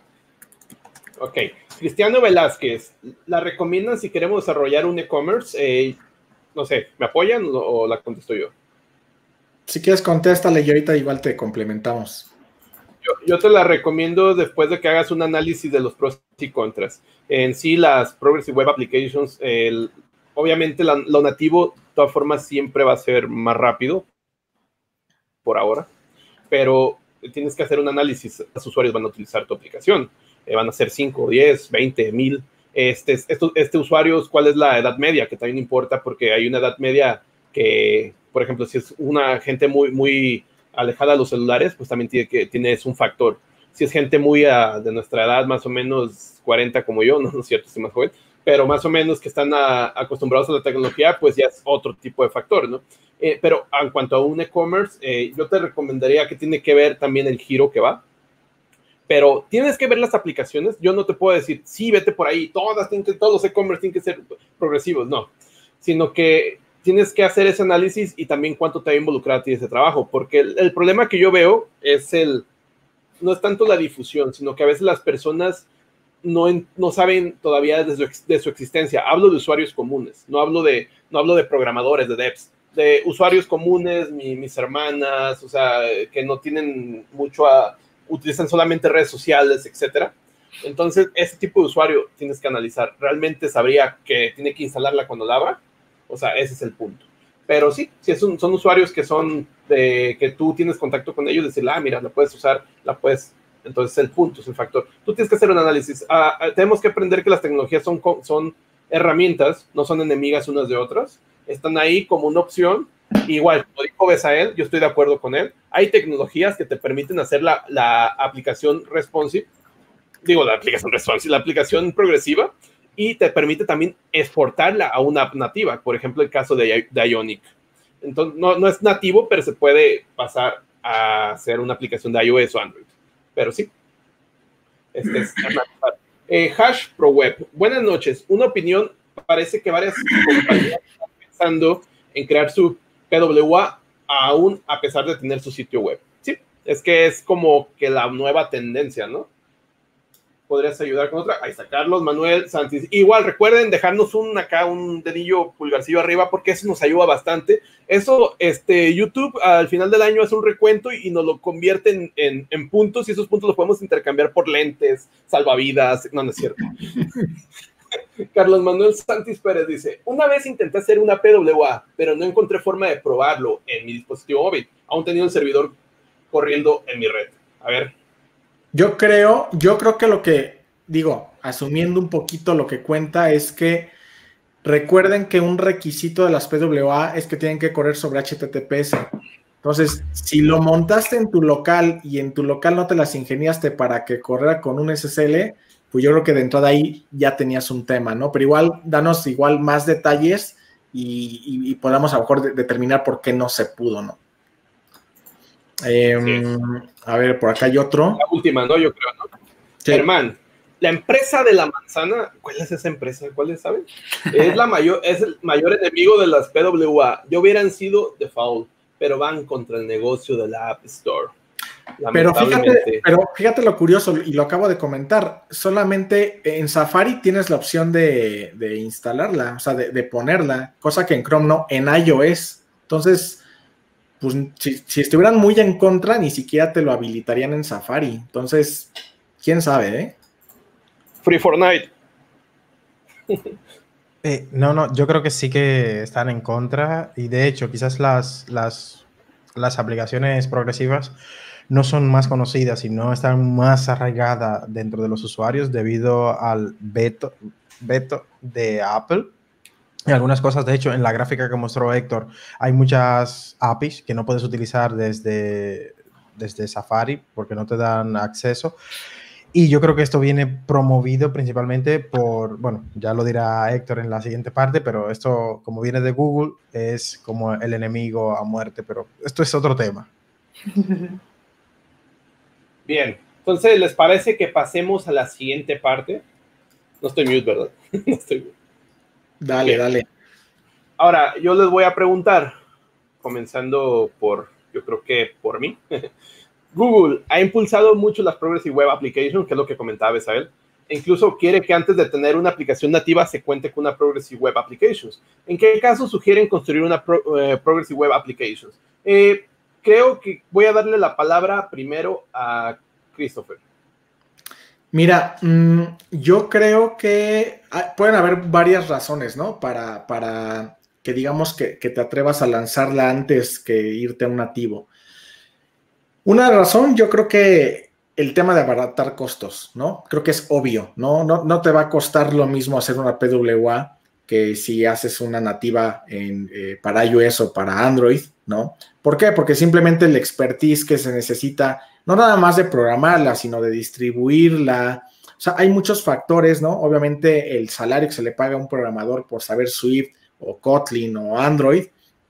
Ok. Cristiano Velázquez, ¿la recomiendan si queremos desarrollar un e-commerce? No sé, ¿me apoyan o la contesto yo? Si quieres, contéstale y ahorita igual te complementamos. Yo te la recomiendo después de que hagas un análisis de los pros y contras. En sí, las Progressive Web Applications, obviamente lo nativo, de todas formas, siempre va a ser más rápido por ahora, pero tienes que hacer un análisis. Los usuarios van a utilizar tu aplicación. Van a ser 5, 10, 20, 1000. Usuarios, ¿cuál es la edad media? Que también importa, porque hay una edad media que, por ejemplo, si es una gente muy alejada de los celulares, pues también tienes un factor. Si es gente muy de nuestra edad, más o menos 40 como yo, no es cierto, estoy más joven, pero más o menos que están acostumbrados a la tecnología, pues ya es otro tipo de factor, ¿no? Pero en cuanto a un e-commerce, yo te recomendaría que tiene que ver también el giro que va, pero tienes que ver las aplicaciones. Yo no te puedo decir, sí, vete por ahí, todos los e-commerce tienen que ser progresivos, no, sino que tienes que hacer ese análisis y también cuánto te va a involucrar a ti ese trabajo, porque el problema que yo veo no es tanto la difusión, sino que a veces las personas no saben todavía de su existencia. Hablo de usuarios comunes, no hablo de programadores, de devs, de usuarios comunes, mis hermanas, o sea, que no tienen utilizan solamente redes sociales, etcétera. Entonces, ese tipo de usuario tienes que analizar. ¿Realmente sabría que tiene que instalarla cuando la abra? O sea, ese es el punto. Pero sí, si son usuarios que que tú tienes contacto con ellos, decirle, mira, la puedes usar, entonces el punto es el factor. Tú tienes que hacer un análisis. Tenemos que aprender que las tecnologías son herramientas, no son enemigas unas de otras. Están ahí como una opción. Igual, como dijo Besael, yo estoy de acuerdo con él. Hay tecnologías que te permiten hacer la aplicación responsive, la aplicación progresiva, y te permite también exportarla a una app nativa. Por ejemplo, el caso de Ionic. Entonces, no es nativo, pero se puede pasar a hacer una aplicación de iOS o Android. Pero sí. Hash Pro Web. Buenas noches. Una opinión. Parece que varias compañías están pensando en crear su PWA aún a pesar de tener su sitio web. Sí, es que es como que la nueva tendencia, ¿no? ¿Podrías ayudar con otra? Ahí está Carlos Manuel Santis. Igual, recuerden dejarnos un dedillo pulgarcillo arriba, porque eso nos ayuda bastante. Eso, YouTube al final del año hace un recuento y nos lo convierte en puntos, y esos puntos los podemos intercambiar por lentes, salvavidas. No es cierto. Carlos Manuel Santis Pérez dice, una vez intenté hacer una PWA, pero no encontré forma de probarlo en mi dispositivo móvil. Aún tenía un servidor corriendo en mi red. A ver. Yo creo que lo que digo, asumiendo un poquito lo que cuenta, es que recuerden que un requisito de las PWA es que tienen que correr sobre HTTPS. Entonces, si lo montaste en tu local y en tu local no te las ingeniaste para que corriera con un SSL, pues yo creo que de entrada ahí ya tenías un tema, ¿no? Pero igual, danos más detalles y podamos a lo mejor determinar por qué no se pudo, ¿no? A ver, por acá hay otro. La última, ¿no? Yo creo, ¿no? Sí. Germán, la empresa de la manzana, ¿cuál es esa empresa? ¿Cuál es, saben? Es el mayor enemigo de las PWA. Ya hubieran sido default, pero van contra el negocio de la App Store. Pero fíjate lo curioso, y lo acabo de comentar, solamente en Safari tienes la opción de instalarla, o sea, de ponerla, cosa que en Chrome no, en iOS. Entonces, pues si estuvieran muy en contra, ni siquiera te lo habilitarían en Safari. Entonces, quién sabe, ¿eh? Free Fortnite. No, yo creo que sí que están en contra, y de hecho quizás las aplicaciones progresivas no son más conocidas y no están más arraigadas dentro de los usuarios debido al veto de Apple Y algunas cosas, de hecho, en la gráfica que mostró Héctor, hay muchas APIs que no puedes utilizar desde Safari porque no te dan acceso. Y yo creo que esto viene promovido principalmente por, bueno, ya lo dirá Héctor en la siguiente parte, pero esto, como viene de Google, es como el enemigo a muerte, pero esto es otro tema. Bien, entonces, ¿les parece que pasemos a la siguiente parte? No estoy mute, ¿verdad? No estoy mute. Dale, Bien. dale. Ahora, yo les voy a preguntar, comenzando por, yo creo que por mí. Google ha impulsado mucho las Progressive Web Applications, que es lo que comentaba Isabel. E incluso quiere que antes de tener una aplicación nativa se cuente con una Progressive Web Applications. ¿En qué caso sugieren construir una Progressive Web Applications? Creo que voy a darle la palabra primero a Christopher. Mira, yo creo que pueden haber varias razones, ¿no? Para que digamos que te atrevas a lanzarla antes que irte a un nativo. Una razón, yo creo que el tema de abaratar costos, ¿no? Creo que es obvio, ¿no? No te va a costar lo mismo hacer una PWA que si haces una nativa para iOS o para Android, ¿no? ¿Por qué? Porque simplemente el expertise que se necesita, no nada más de programarla, sino de distribuirla. O sea, hay muchos factores, ¿no? Obviamente el salario que se le paga a un programador por saber Swift o Kotlin o Android,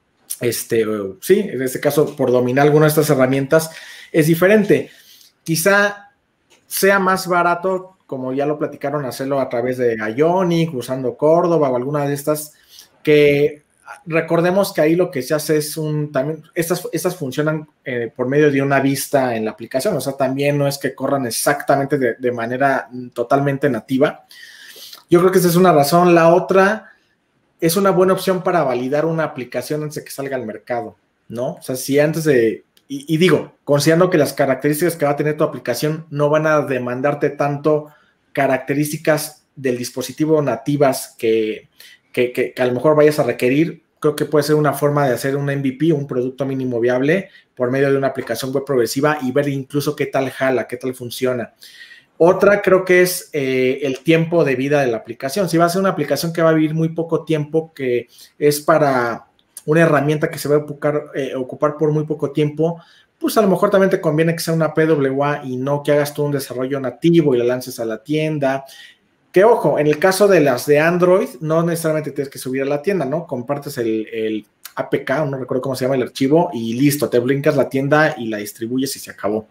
sí, en este caso, por dominar alguna de estas herramientas, es diferente. Quizá sea más barato, como ya lo platicaron, hacerlo a través de Ionic, usando Córdoba o alguna de estas, que recordemos que ahí lo que se hace es también, estas funcionan por medio de una vista en la aplicación, o sea, también no es que corran exactamente de manera totalmente nativa. Yo creo que esa es una razón. La otra es una buena opción para validar una aplicación antes de que salga al mercado, ¿no? O sea, si antes de, y digo, considerando que las características que va a tener tu aplicación no van a demandarte tanto características del dispositivo nativas que a lo mejor vayas a requerir, creo que puede ser una forma de hacer un MVP, un producto mínimo viable, por medio de una aplicación web progresiva y ver incluso qué tal jala, qué tal funciona. Otra creo que es el tiempo de vida de la aplicación. Si va a ser una aplicación que va a vivir muy poco tiempo, que es para una herramienta que se va a ocupar por muy poco tiempo, pues a lo mejor también te conviene que sea una PWA y no que hagas tú un desarrollo nativo y la lances a la tienda. Que ojo, en el caso de las de Android, no necesariamente tienes que subir a la tienda, ¿no? Compartes el APK, no recuerdo cómo se llama el archivo, y listo, te brincas la tienda y la distribuyes y se acabó.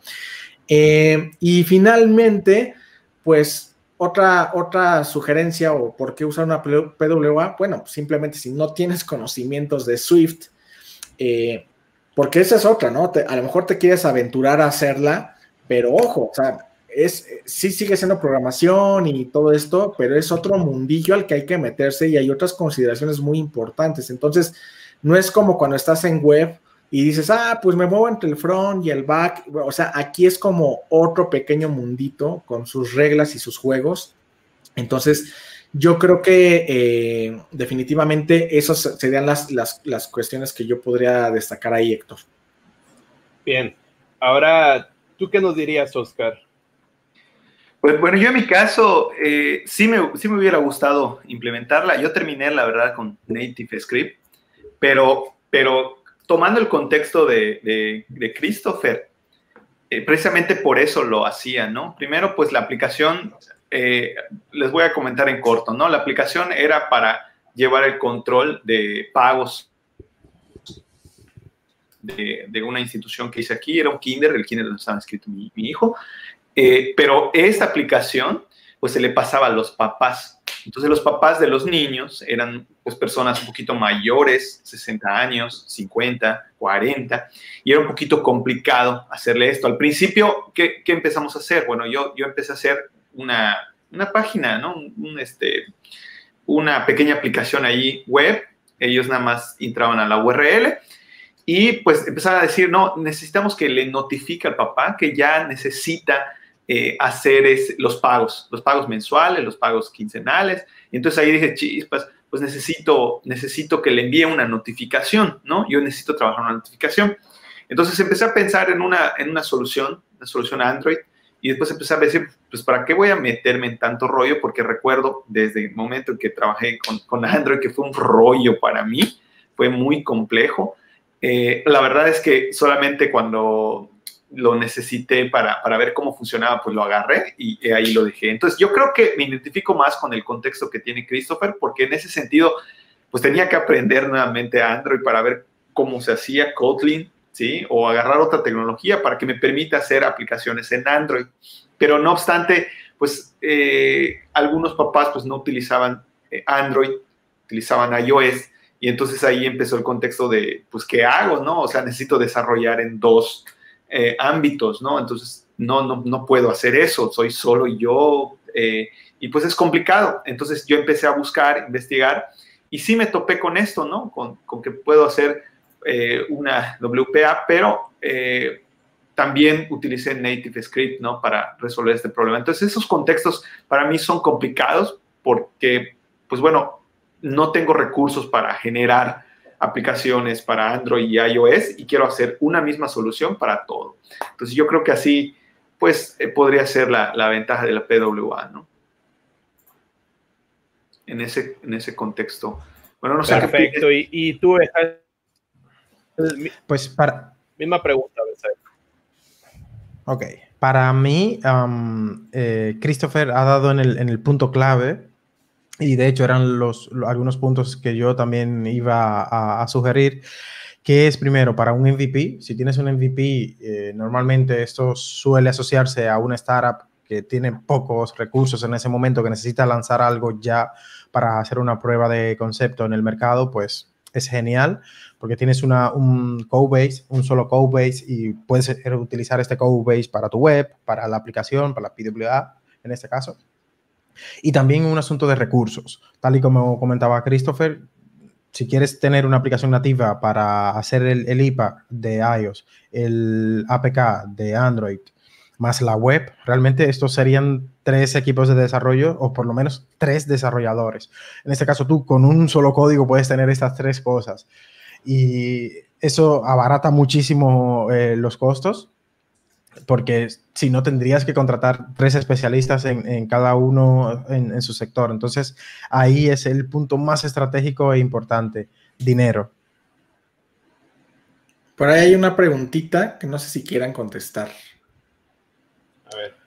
Y finalmente, pues otra sugerencia o por qué usar una PWA, bueno, simplemente si no tienes conocimientos de Swift, porque esa es otra, ¿no? A lo mejor te quieres aventurar a hacerla, pero ojo, o sea, sí sigue siendo programación y todo esto, pero es otro mundillo al que hay que meterse y hay otras consideraciones muy importantes. Entonces, no es como cuando estás en web y dices, pues me muevo entre el front y el back. O sea, aquí es como otro pequeño mundito con sus reglas y sus juegos. Entonces, yo creo que definitivamente esas serían las cuestiones que yo podría destacar ahí, Héctor. Bien. Ahora, ¿tú qué nos dirías, Oscar? Pues bueno, yo en mi caso sí me hubiera gustado implementarla. Yo terminé, la verdad, con Native Script, pero tomando el contexto de Christopher, precisamente por eso lo hacía, ¿no? Primero, pues la aplicación, les voy a comentar en corto, ¿no? La aplicación era para llevar el control de pagos de una institución que hice aquí, era un kinder, el kinder donde estaba inscrito mi hijo, pero esta aplicación, pues se le pasaba a los papás. Entonces los papás de los niños eran pues personas un poquito mayores, 60 años, 50, 40, y era un poquito complicado hacerle esto. Al principio, ¿qué empezamos a hacer? Bueno, yo empecé a hacer una página, ¿no? Una pequeña aplicación ahí web. Ellos nada más entraban a la URL y pues empezaron a decir, no, necesitamos que le notifique al papá que ya necesita hacer los pagos mensuales, los pagos quincenales. Y entonces ahí dije, chispas, pues necesito que le envíe una notificación, ¿no? Yo necesito trabajar una notificación. Entonces empecé a pensar en una solución Android Y después empecé a decir, pues, ¿para qué voy a meterme en tanto rollo? Porque recuerdo desde el momento en que trabajé con Android que fue un rollo para mí, fue muy complejo. La verdad es que solamente cuando lo necesité para ver cómo funcionaba, pues lo agarré y ahí lo dejé. Entonces, yo creo que me identifico más con el contexto que tiene Christopher, porque en ese sentido, pues tenía que aprender nuevamente Android para ver cómo se hacía Kotlin, ¿sí? O agarrar otra tecnología para que me permita hacer aplicaciones en Android. Pero no obstante, pues algunos papás pues no utilizaban Android, utilizaban iOS, y entonces ahí empezó el contexto de, pues, ¿qué hago, no? O sea, necesito desarrollar en dos ámbitos, ¿no? Entonces, no puedo hacer eso, soy solo yo, y pues es complicado. Entonces yo empecé a buscar, investigar, y sí me topé con esto, ¿no? Con que puedo hacer una WPA, pero también utilicé Native Script, ¿no? Para resolver este problema. Entonces, esos contextos para mí son complicados porque, pues bueno, no tengo recursos para generar aplicaciones para Android y iOS y quiero hacer una misma solución para todo. Entonces, yo creo que así, pues, podría ser la ventaja de la PWA, ¿no? En ese contexto. Bueno, no sé. Perfecto. ¿Y tú, Pues para... Misma pregunta, Besael. Ok. Para mí, Christopher ha dado en el punto clave, y de hecho eran algunos puntos que yo también iba a sugerir, que es primero para un MVP. Si tienes un MVP, normalmente esto suele asociarse a una startup que tiene pocos recursos en ese momento, que necesita lanzar algo ya para hacer una prueba de concepto en el mercado, pues es genial, porque tienes un codebase, un solo codebase, y puedes utilizar este codebase para tu web, para la aplicación, para la PWA, en este caso. Y también un asunto de recursos. Tal y como comentaba Christopher, si quieres tener una aplicación nativa para hacer el IPA de iOS, el APK de Android, más la web, realmente estos serían 3 equipos de desarrollo, o por lo menos 3 desarrolladores. En este caso, tú con un solo código puedes tener estas 3 cosas. Y eso abarata muchísimo los costos, porque si no tendrías que contratar 3 especialistas en cada uno en su sector. Entonces, ahí es el punto más estratégico e importante: dinero. Por ahí hay una preguntita que no sé si quieran contestar. A ver.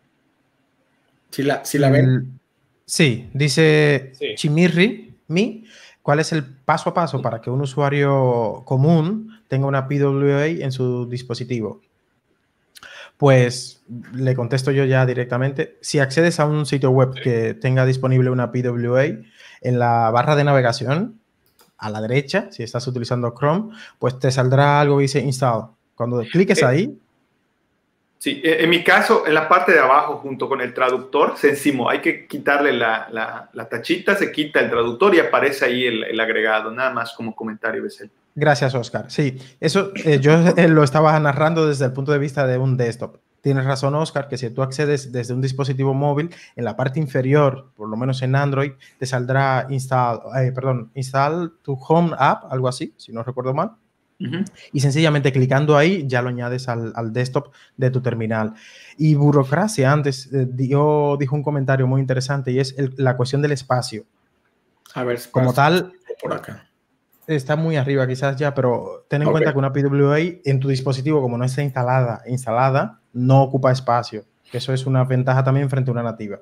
¿Sí la ven? Sí, dice Sí. Chimirri, ¿cuál es el paso a paso para que un usuario común tenga una PWA en su dispositivo? Pues le contesto yo ya directamente. Si accedes a un sitio web que tenga disponible una PWA, en la barra de navegación, a la derecha, si estás utilizando Chrome, pues te saldrá algo que dice Install. Cuando cliques ahí... Sí, en mi caso, en la parte de abajo, junto con el traductor, sencillo, hay que quitarle la tachita, se quita el traductor y aparece ahí el agregado, nada más como comentario, Besael. Gracias, Oscar. Sí, eso yo lo estaba narrando desde el punto de vista de un desktop. Tienes razón, Oscar, que si tú accedes desde un dispositivo móvil, en la parte inferior, por lo menos en Android, te saldrá install to Home App, algo así, si no recuerdo mal. Y sencillamente clicando ahí ya lo añades al desktop de tu terminal. Y burocracia, antes dijo un comentario muy interesante, y es la cuestión del espacio. A ver, como tal, por acá. Está muy arriba quizás ya, pero ten en cuenta que una PWA en tu dispositivo, como no está instalada, no ocupa espacio. Eso es una ventaja también frente a una nativa.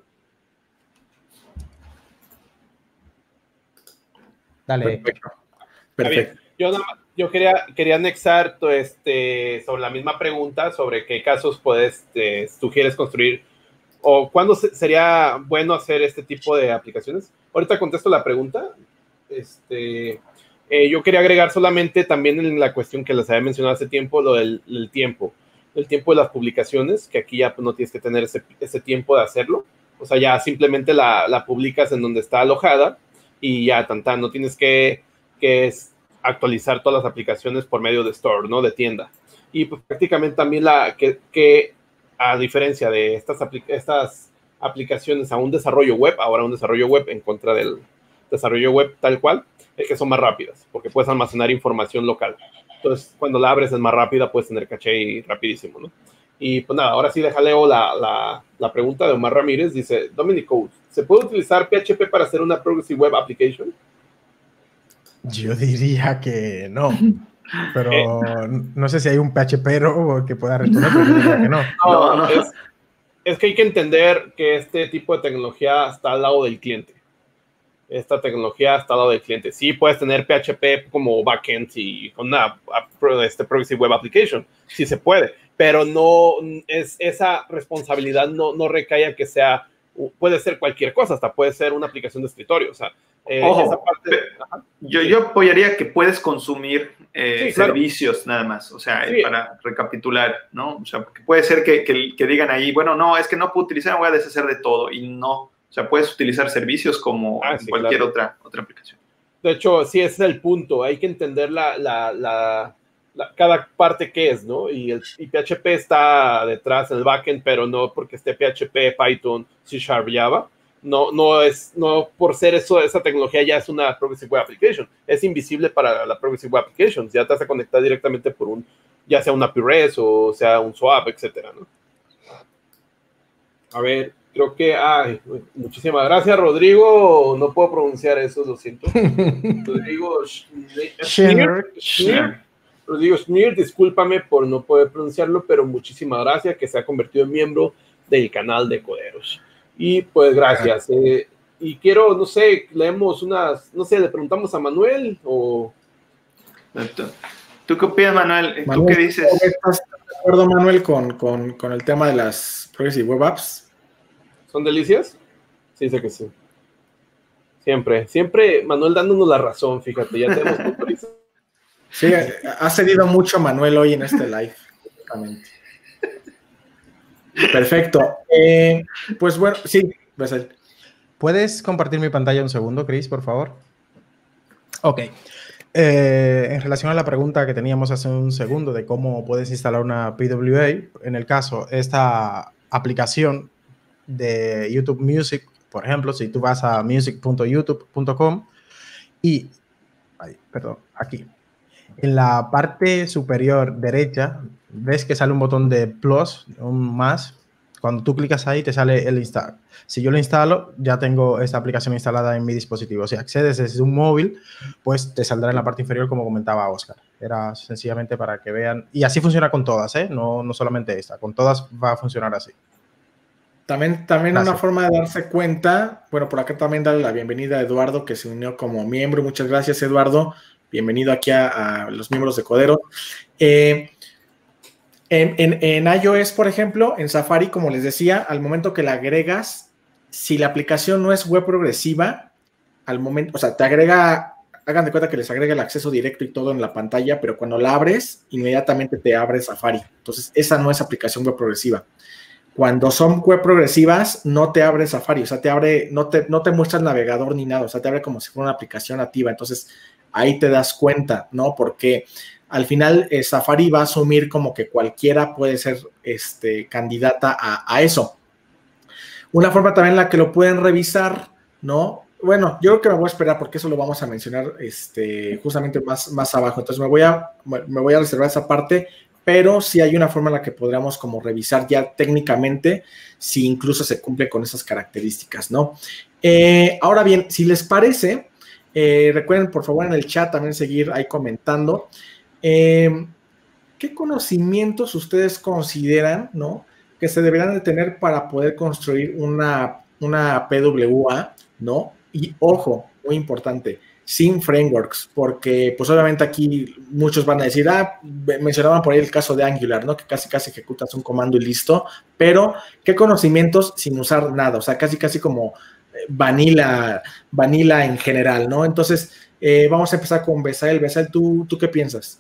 Dale. Perfecto. Yo quería anexar sobre la misma pregunta, sobre qué casos sugieres construir o cuándo sería bueno hacer este tipo de aplicaciones. Ahorita contesto la pregunta. Yo quería agregar solamente también en la cuestión que les había mencionado hace tiempo, lo del tiempo. El tiempo de las publicaciones, que aquí ya pues, no tienes que tener ese tiempo de hacerlo. O sea, ya simplemente la publicas en donde está alojada y ya, no tienes que actualizar todas las aplicaciones por medio de store, ¿no? De tienda. Y pues prácticamente también que a diferencia de estas aplicaciones a un desarrollo web, ahora un desarrollo web en contra del desarrollo web tal cual, es que son más rápidas, porque puedes almacenar información local. Entonces, cuando la abres es más rápida, puedes tener caché rapidísimo, ¿no? Y pues nada, ahora sí leo la pregunta de Omar Ramírez. Dice, Dominic, ¿se puede utilizar PHP para hacer una Progressive Web Application? Yo diría que no. Pero no sé si hay un PHPero que pueda responder, pero yo diría que no. No. Es que hay que entender que este tipo de tecnología está al lado del cliente. Esta tecnología está al lado del cliente. Sí puedes tener PHP como backend y con una Progressive Web Application. Sí se puede, pero no es esa responsabilidad no recae a que sea, puede ser cualquier cosa, hasta puede ser una aplicación de escritorio. O sea, esa parte, yo apoyaría que puedes consumir servicios nada más, o sea, Sí. para recapitular, ¿no? O sea, porque puede ser que digan ahí, bueno, no, es que no puedo utilizar, me voy a deshacer de todo, y no. O sea, puedes utilizar servicios como Sí, cualquier claro. otra aplicación. De hecho, sí, ese es el punto. Hay que entender cada parte que es, ¿no? Y PHP está detrás en el backend, pero no porque esté PHP, Python, C#, Java. No por ser esa tecnología ya es una Progressive Web Application. Es invisible para la Progressive Web Application. Ya te vas a conectar directamente por ya sea una API-REST o sea un SWAP, etcétera, ¿no? A ver, creo que, muchísimas gracias, Rodrigo. No puedo pronunciar eso, lo siento. Rodrigo Schneer, discúlpame por no poder pronunciarlo, pero muchísimas gracias, que se ha convertido en miembro del canal de Coderos. Y pues gracias. Y quiero, no sé, leemos le preguntamos a Manuel o... ¿Tú qué opinas, Manuel? ¿Tú qué dices? ¿Estás de acuerdo, Manuel, con el tema de las Progressive Web Apps? ¿Son delicias? Sí, sé que sí. Siempre Manuel dándonos la razón, fíjate, ya tenemos puntualizado. Sí, ha cedido mucho Manuel hoy en este live. Perfecto. Pues bueno, sí, Besel. ¿Puedes compartir mi pantalla un segundo, Chris, por favor? Ok. En relación a la pregunta que teníamos hace un segundo de cómo puedes instalar una PWA, en el caso, esta aplicación de YouTube Music, por ejemplo, si tú vas a music.youtube.com y, aquí, en la parte superior derecha, ves que sale un botón de plus, un más. Cuando tú clicas ahí, te sale el install. Si yo lo instalo, ya tengo esta aplicación instalada en mi dispositivo. Si accedes desde un móvil, pues te saldrá en la parte inferior, como comentaba Oscar. Era sencillamente para que vean. Y así funciona con todas, ¿eh? No solamente esta. Con todas va a funcionar así. También una forma de darse cuenta, bueno, por acá también darle la bienvenida a Eduardo, que se unió como miembro. Muchas gracias, Eduardo. Bienvenido aquí a los miembros de Codero. En iOS, por ejemplo, en Safari, como les decía, al momento que la agregas, si la aplicación no es web progresiva, al momento, o sea, te agrega, hagan de cuenta que les agrega el acceso directo y todo en la pantalla, pero cuando la abres, inmediatamente te abre Safari. Entonces, esa no es aplicación web progresiva. Cuando son web progresivas, no te abre Safari, o sea, no te muestra el navegador ni nada, o sea, te abre como si fuera una aplicación nativa. Entonces, ahí te das cuenta, ¿no? Porque al final Safari va a asumir como que cualquiera puede ser candidata a eso. Una forma también en la que lo pueden revisar, ¿no? Bueno, yo creo que me voy a esperar porque eso lo vamos a mencionar justamente más abajo. Entonces, me voy a reservar esa parte, pero sí hay una forma en la que podríamos como revisar ya técnicamente si incluso se cumple con esas características, ¿no? Ahora bien, si les parece, recuerden por favor en el chat también seguir ahí comentando. ¿Qué conocimientos ustedes consideran, ¿no?, que se deberían de tener para poder construir una PWA, ¿no? Y ojo, muy importante, sin frameworks, porque pues obviamente aquí muchos van a decir, mencionaban por ahí el caso de Angular, ¿no? Que casi ejecutas un comando y listo, pero ¿qué conocimientos sin usar nada? O sea, casi como vanilla en general, ¿no? Entonces, vamos a empezar con Besael. Besael, ¿tú qué piensas?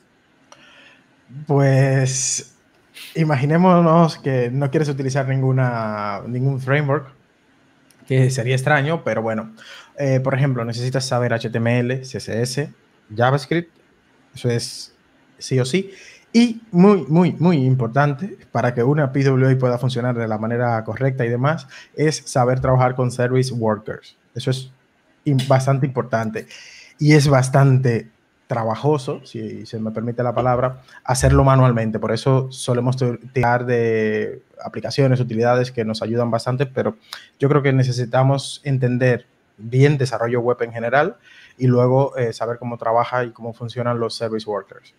Pues imaginémonos que no quieres utilizar ningún framework, que sería extraño, pero bueno. Por ejemplo, necesitas saber HTML, CSS, JavaScript, eso es sí o sí. Y muy importante, para que una PWA pueda funcionar de la manera correcta y demás, es saber trabajar con Service Workers. Eso es bastante importante y es bastante trabajoso, si se me permite la palabra, hacerlo manualmente. Por eso solemos tirar de aplicaciones, utilidades que nos ayudan bastante, pero yo creo que necesitamos entender bien desarrollo web en general y luego saber cómo trabaja y cómo funcionan los service workers.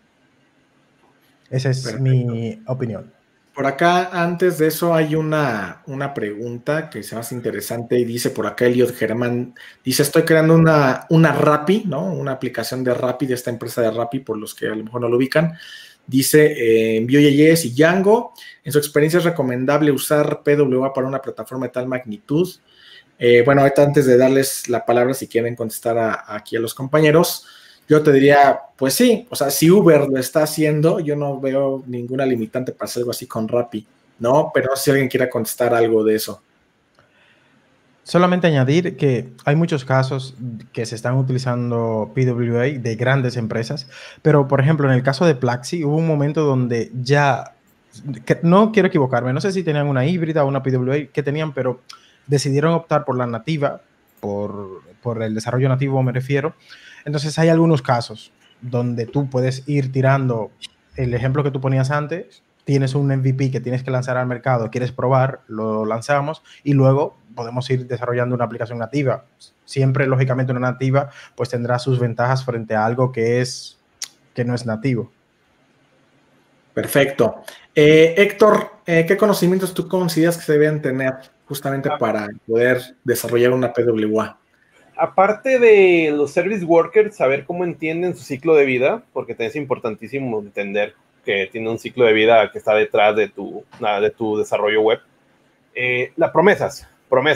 Esa es Perfecto. mi opinión. Por acá, antes de eso, hay una pregunta que se me hace interesante y dice por acá Elliot Germán, dice, estoy creando una Rappi, ¿no? Una aplicación de Rappi, de esta empresa de Rappi, por los que a lo mejor no lo ubican. Dice, en Vue.js y Django, en su experiencia es recomendable usar PWA para una plataforma de tal magnitud. Bueno, ahorita antes de darles la palabra, si quieren contestar aquí a los compañeros, yo te diría, pues sí, o sea, si Uber lo está haciendo, yo no veo ninguna limitante para hacer algo así con Rappi, ¿no? Pero no sé si alguien quiera contestar algo de eso. Solamente añadir que hay muchos casos que se están utilizando PWA de grandes empresas, pero por ejemplo, en el caso de Plaxi, hubo un momento donde ya, no quiero equivocarme, no sé si tenían una híbrida o una PWA que tenían, pero decidieron optar por la nativa, por el desarrollo nativo me refiero. Entonces hay algunos casos donde tú puedes ir tirando el ejemplo que tú ponías antes, tienes un MVP que tienes que lanzar al mercado, quieres probar, lo lanzamos y luego podemos ir desarrollando una aplicación nativa. Siempre, lógicamente, una nativa pues tendrá sus ventajas frente a algo que no es nativo. Perfecto. Héctor, ¿qué conocimientos tú consideras que se deben tener justamente para poder desarrollar una PWA? Aparte de los service workers, saber cómo entienden su ciclo de vida, porque es importantísimo entender que tiene un ciclo de vida que está detrás de tu desarrollo web. Las promesas,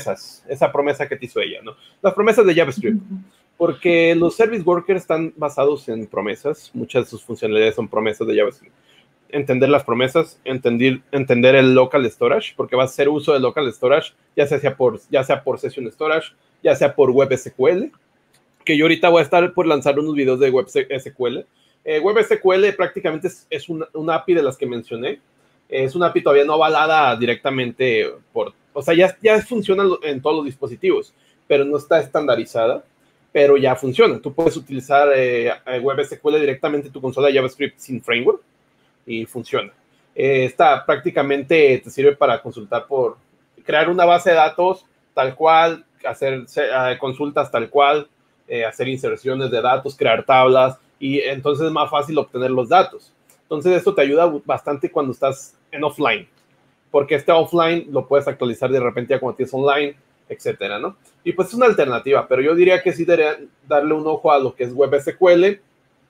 esa promesa que te hizo ella, ¿no? Las promesas de JavaScript, porque los service workers están basados en promesas, muchas de sus funcionalidades son promesas de JavaScript. Entender las promesas, entender el local storage, porque vas a hacer uso del local storage, ya sea por session storage, ya sea por web SQL, que yo ahorita voy a estar por lanzar unos videos de web SQL. Web SQL prácticamente es una API de las que mencioné. Es una API todavía no avalada directamente o sea, ya funciona en todos los dispositivos, pero no está estandarizada, pero ya funciona. Tú puedes utilizar web SQL directamente en tu consola de JavaScript sin framework y funciona. Esta prácticamente te sirve para consultar crear una base de datos tal cual, hacer consultas tal cual, hacer inserciones de datos, crear tablas, y entonces es más fácil obtener los datos. Entonces esto te ayuda bastante cuando estás en offline, porque este offline lo puedes actualizar de repente ya cuando tienes online, etcétera, ¿no? Y pues es una alternativa, pero yo diría que sí deberían darle un ojo a lo que es web SQL,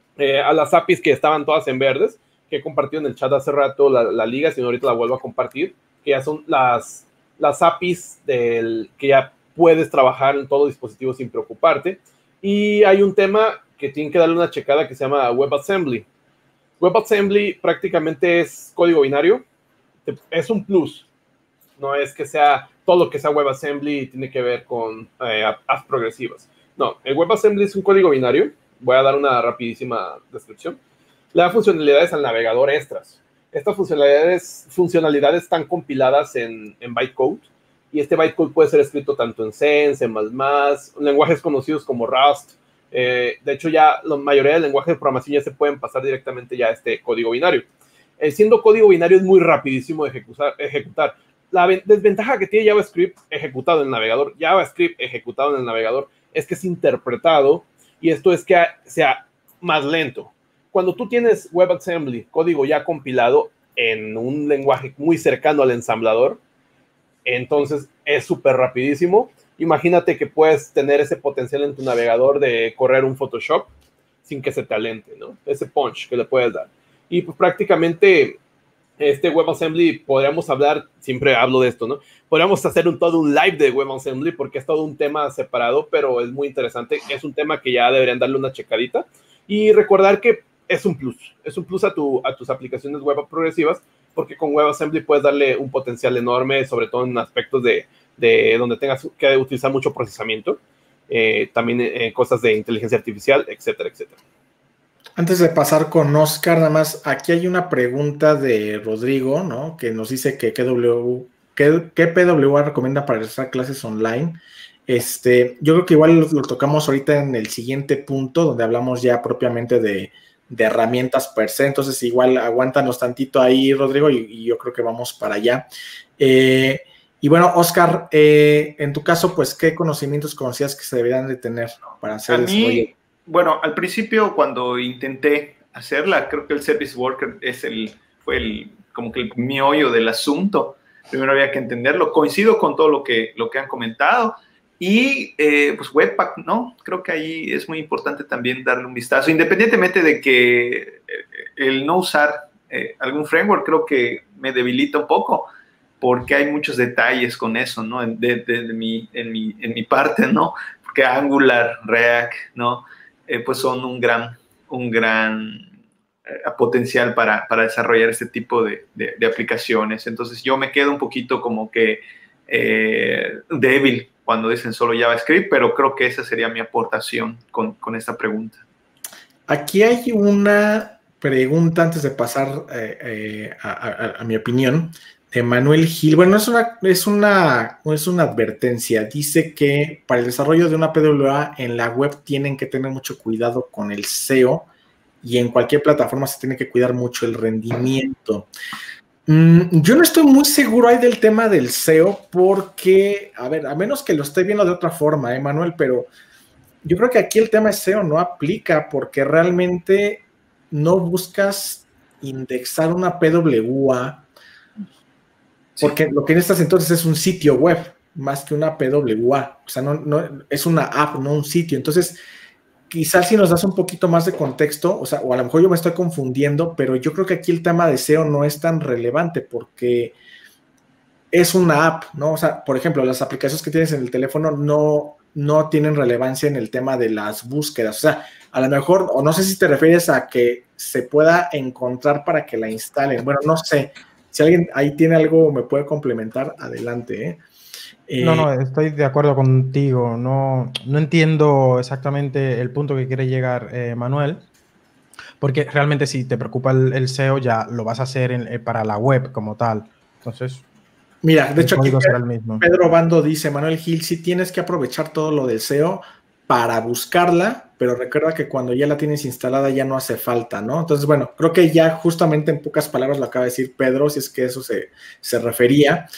a las APIs que estaban todas en verdes, que he compartido en el chat hace rato la liga, si no ahorita la vuelvo a compartir, que ya son las APIs que ya puedes trabajar en todo dispositivo sin preocuparte. Y hay un tema que tienen que darle una checada que se llama WebAssembly. WebAssembly prácticamente es código binario, es un plus, no es que sea todo lo que sea WebAssembly tiene que ver con apps progresivas. No, el WebAssembly es un código binario. Voy a dar una rapidísima descripción. Le da funcionalidades al navegador extras. Estas funcionalidades están compiladas en bytecode, y este bytecode puede ser escrito tanto en C, en C++, lenguajes conocidos como Rust. De hecho, ya la mayoría de lenguajes de programación ya se pueden pasar directamente ya a este código binario. Siendo código binario es muy rapidísimo de ejecutar. La desventaja que tiene JavaScript ejecutado en el navegador es que es interpretado, y esto es que sea más lento. Cuando tú tienes WebAssembly, código ya compilado en un lenguaje muy cercano al ensamblador, entonces es súper rapidísimo. Imagínate que puedes tener ese potencial en tu navegador de correr un Photoshop sin que se te alente, ¿no? Ese punch que le puedes dar. Y pues prácticamente este WebAssembly, podríamos hablar, siempre hablo de esto, ¿no? Podríamos hacer todo un live de WebAssembly porque es todo un tema separado, pero es muy interesante. Es un tema que ya deberían darle una checadita y recordar que es un plus a tus aplicaciones web progresivas, porque con WebAssembly puedes darle un potencial enorme, sobre todo en aspectos de donde tengas que utilizar mucho procesamiento, también cosas de inteligencia artificial, etcétera, etcétera. Antes de pasar con Oscar, nada más, aquí hay una pregunta de Rodrigo, ¿no? Que nos dice que ¿qué PWA recomienda para realizar clases online? Yo creo que igual lo tocamos ahorita en el siguiente punto, donde hablamos ya propiamente de herramientas per se. Entonces igual aguántanos tantito ahí, Rodrigo, y yo creo que vamos para allá. Y bueno, Oscar, en tu caso, pues, ¿qué conocimientos conocías que se deberían de tener para hacer desarrollo? Bueno, al principio cuando intenté hacerla, creo que el Service Worker fue como que el meollo del asunto. Primero había que entenderlo. Coincido con todo lo que han comentado. Y pues Webpack, ¿no? Creo que ahí es muy importante también darle un vistazo, independientemente de que el no usar algún framework creo que me debilita un poco, porque hay muchos detalles con eso, ¿no? En mi parte, ¿no? Porque Angular, React, ¿no? Pues son un gran potencial para desarrollar este tipo de aplicaciones. Entonces yo me quedo un poquito como que débil cuando dicen solo JavaScript, pero creo que esa sería mi aportación con esta pregunta. Aquí hay una pregunta antes de pasar a mi opinión, de Manuel Gil. Bueno, es una advertencia. Dice que para el desarrollo de una PWA en la web tienen que tener mucho cuidado con el SEO, y en cualquier plataforma se tiene que cuidar mucho el rendimiento. Yo no estoy muy seguro ahí del tema del SEO porque, a ver, a menos que lo esté viendo de otra forma, Manuel, pero yo creo que aquí el tema de SEO no aplica porque realmente no buscas indexar una PWA, porque lo que necesitas entonces es un sitio web más que una PWA. O sea, no es una app, no un sitio. Entonces, quizás si nos das un poquito más de contexto, o a lo mejor yo me estoy confundiendo, pero yo creo que aquí el tema de SEO no es tan relevante porque es una app, ¿no? O sea, por ejemplo, las aplicaciones que tienes en el teléfono no tienen relevancia en el tema de las búsquedas. O sea, a lo mejor, o no sé si te refieres a que se pueda encontrar para que la instalen. Bueno, no sé. Si alguien ahí tiene algo, me puede complementar, adelante. No, estoy de acuerdo contigo. No entiendo exactamente el punto que quiere llegar Manuel, porque realmente si te preocupa el SEO ya lo vas a hacer para la web como tal. Entonces, mira, de hecho aquí será el mismo. Pedro Bando dice, Manuel Gil, sí tienes que aprovechar todo lo del SEO para buscarla, pero recuerda que cuando ya la tienes instalada ya no hace falta, ¿no? Entonces, bueno, creo que ya justamente en pocas palabras lo acaba de decir Pedro, si es que eso se refería.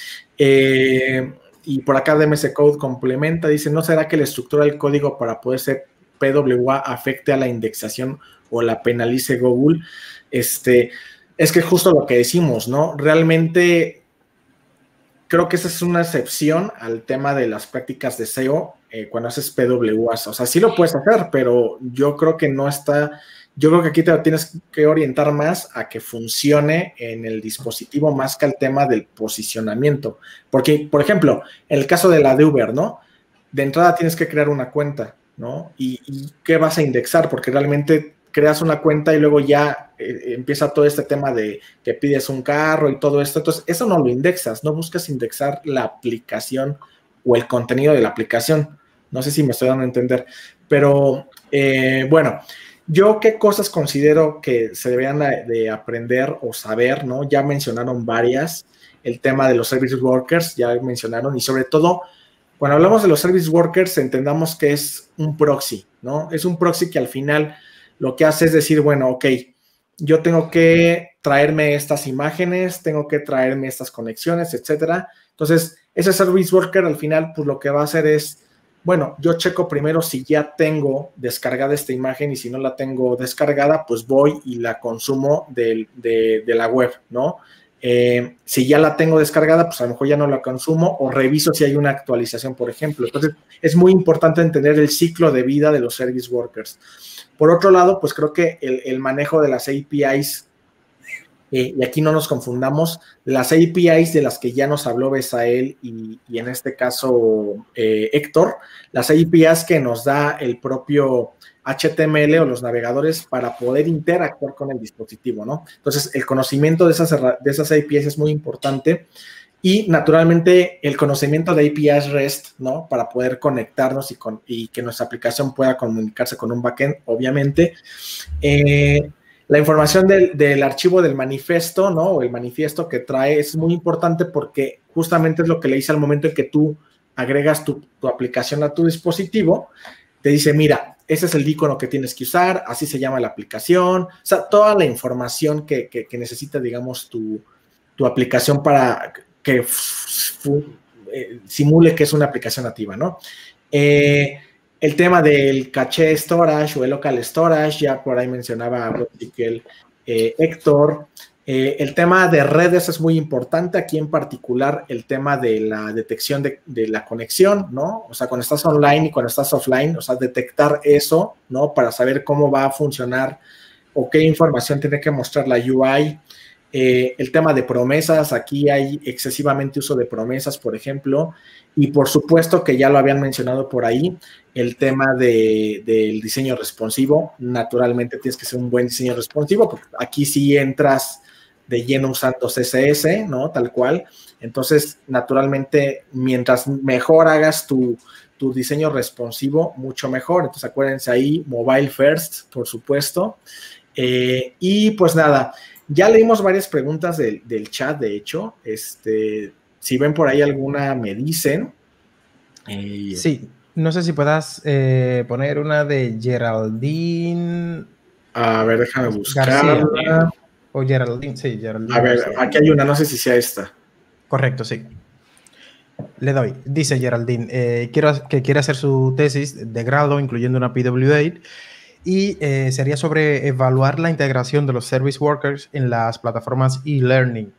Y por acá DMS Code complementa, dice, ¿no será que la estructura del código para poder ser PWA afecte a la indexación o la penalice Google? Es que es justo lo que decimos, ¿no? Realmente creo que esa es una excepción al tema de las prácticas de SEO cuando haces PWAs. O sea, sí lo puedes hacer, pero yo creo que no está... Yo creo que aquí te tienes que orientar más a que funcione en el dispositivo más que al tema del posicionamiento. Porque, por ejemplo, en el caso de la de Uber, ¿no? De entrada tienes que crear una cuenta, ¿no? ¿Y qué vas a indexar? Porque realmente creas una cuenta y luego ya empieza todo este tema de que pides un carro y todo esto. Entonces, eso no lo indexas, no buscas indexar la aplicación o el contenido de la aplicación. No sé si me estoy dando a entender. Pero, bueno... Yo qué cosas considero que se deberían de aprender o saber, ¿no? Ya mencionaron varias, el tema de los service workers, ya mencionaron, y sobre todo, cuando hablamos de los service workers, entendamos que es un proxy, ¿no? Es un proxy que al final lo que hace es decir, bueno, ok, yo tengo que traerme estas imágenes, tengo que traerme estas conexiones, etcétera. Entonces, ese service worker al final, pues lo que va a hacer es, bueno, yo checo primero si ya tengo descargada esta imagen y si no la tengo descargada, pues voy y la consumo de la web, ¿no? Si ya la tengo descargada, pues a lo mejor ya no la consumo o reviso si hay una actualización, por ejemplo. Entonces, es muy importante entender el ciclo de vida de los service workers. Por otro lado, pues creo que el manejo de las APIs, y aquí no nos confundamos, las APIs de las que ya nos habló Besael y en este caso Héctor, las APIs que nos da el propio HTML o los navegadores para poder interactuar con el dispositivo, ¿no? Entonces, el conocimiento de esas APIs es muy importante y, naturalmente, el conocimiento de APIs REST, ¿no? Para poder conectarnos y que nuestra aplicación pueda comunicarse con un backend, obviamente. La información del archivo del manifiesto, ¿no? O el manifiesto que trae es muy importante porque justamente es lo que le dice al momento en que tú agregas tu aplicación a tu dispositivo, te dice, mira, ese es el icono que tienes que usar, así se llama la aplicación, o sea, toda la información que necesita, digamos, tu aplicación para que simule que es una aplicación nativa, ¿no? El tema del caché storage o el local storage, ya por ahí mencionaba Héctor. El tema de redes es muy importante, aquí en particular el tema de la detección de la conexión, ¿no? O sea, cuando estás online y cuando estás offline, o sea, detectar eso, ¿no? Para saber cómo va a funcionar o qué información tiene que mostrar la UI. El tema de promesas, aquí hay excesivamente uso de promesas, por ejemplo, y por supuesto que ya lo habían mencionado por ahí, el tema del diseño responsivo. Naturalmente tienes que ser un buen diseño responsivo, porque aquí sí entras de lleno usando CSS, ¿no? Tal cual. Entonces, naturalmente, mientras mejor hagas tu diseño responsivo, mucho mejor. Entonces, acuérdense ahí, mobile first, por supuesto. Y pues nada, ya leímos varias preguntas del chat, de hecho. Si ven por ahí alguna, me dicen. Sí, no sé si puedas poner una de Geraldine. A ver, déjame García. buscarla. O Geraldine, sí, Geraldine. A ver, García. aquí hay una, no sé si sea esta. Correcto, sí. Le doy. Dice Geraldine, que quiere hacer su tesis de grado, incluyendo una PW8, y sería sobre evaluar la integración de los service workers en las plataformas e-learning.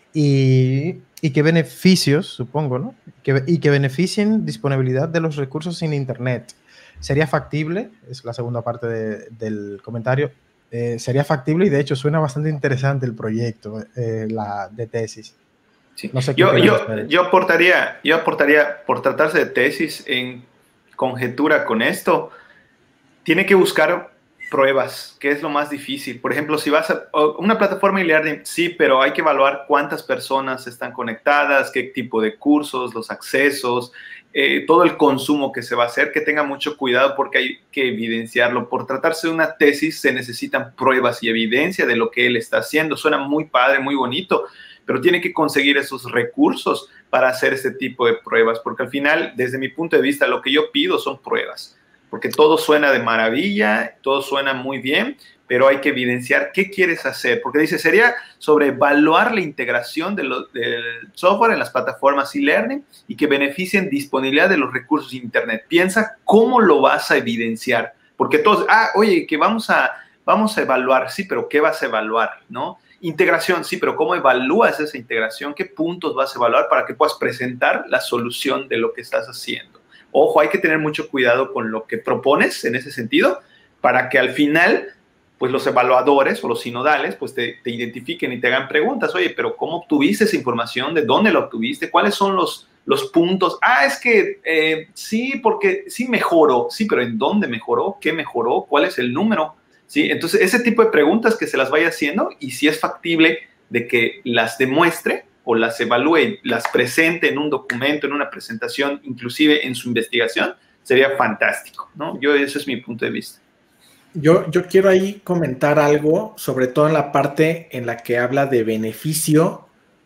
Y qué beneficios, supongo, ¿no? Y que beneficien disponibilidad de los recursos sin Internet. ¿Sería factible? Es la segunda parte del comentario. Sería factible y de hecho suena bastante interesante el proyecto de tesis. Sí. No sé yo aportaría, por tratarse de tesis en conjetura con esto, tiene que buscar pruebas, que es lo más difícil. Por ejemplo, si vas a una plataforma e-learning, sí, pero hay que evaluar cuántas personas están conectadas, qué tipo de cursos, los accesos, todo el consumo que se va a hacer, que tenga mucho cuidado porque hay que evidenciarlo. Por tratarse de una tesis se necesitan pruebas y evidencia de lo que él está haciendo. Suena muy padre, muy bonito, pero tiene que conseguir esos recursos para hacer este tipo de pruebas, porque al final, desde mi punto de vista, lo que yo pido son pruebas, porque todo suena de maravilla, todo suena muy bien, pero hay que evidenciar qué quieres hacer, porque dice, sería sobre evaluar la integración del software en las plataformas e-learning y que beneficien disponibilidad de los recursos de Internet. Piensa cómo lo vas a evidenciar, porque todos, oye, que vamos a evaluar, sí, pero ¿qué vas a evaluar, no? Integración, sí, pero ¿cómo evalúas esa integración? ¿Qué puntos vas a evaluar para que puedas presentar la solución de lo que estás haciendo? Ojo, hay que tener mucho cuidado con lo que propones en ese sentido para que al final, pues los evaluadores o los sinodales, pues te identifiquen y te hagan preguntas. Oye, pero ¿cómo obtuviste esa información? ¿De dónde la obtuviste? ¿Cuáles son los puntos? Es que sí, porque sí mejoró. Sí, pero ¿en dónde mejoró? ¿Qué mejoró? ¿Cuál es el número? ¿Sí? Entonces, ese tipo de preguntas que se las vaya haciendo y si es factible de que las demuestre o las evalúe, las presente en un documento, en una presentación, inclusive en su investigación, sería fantástico, ¿no? Ese es mi punto de vista. Yo quiero ahí comentar algo, sobre todo en la parte en la que habla de beneficio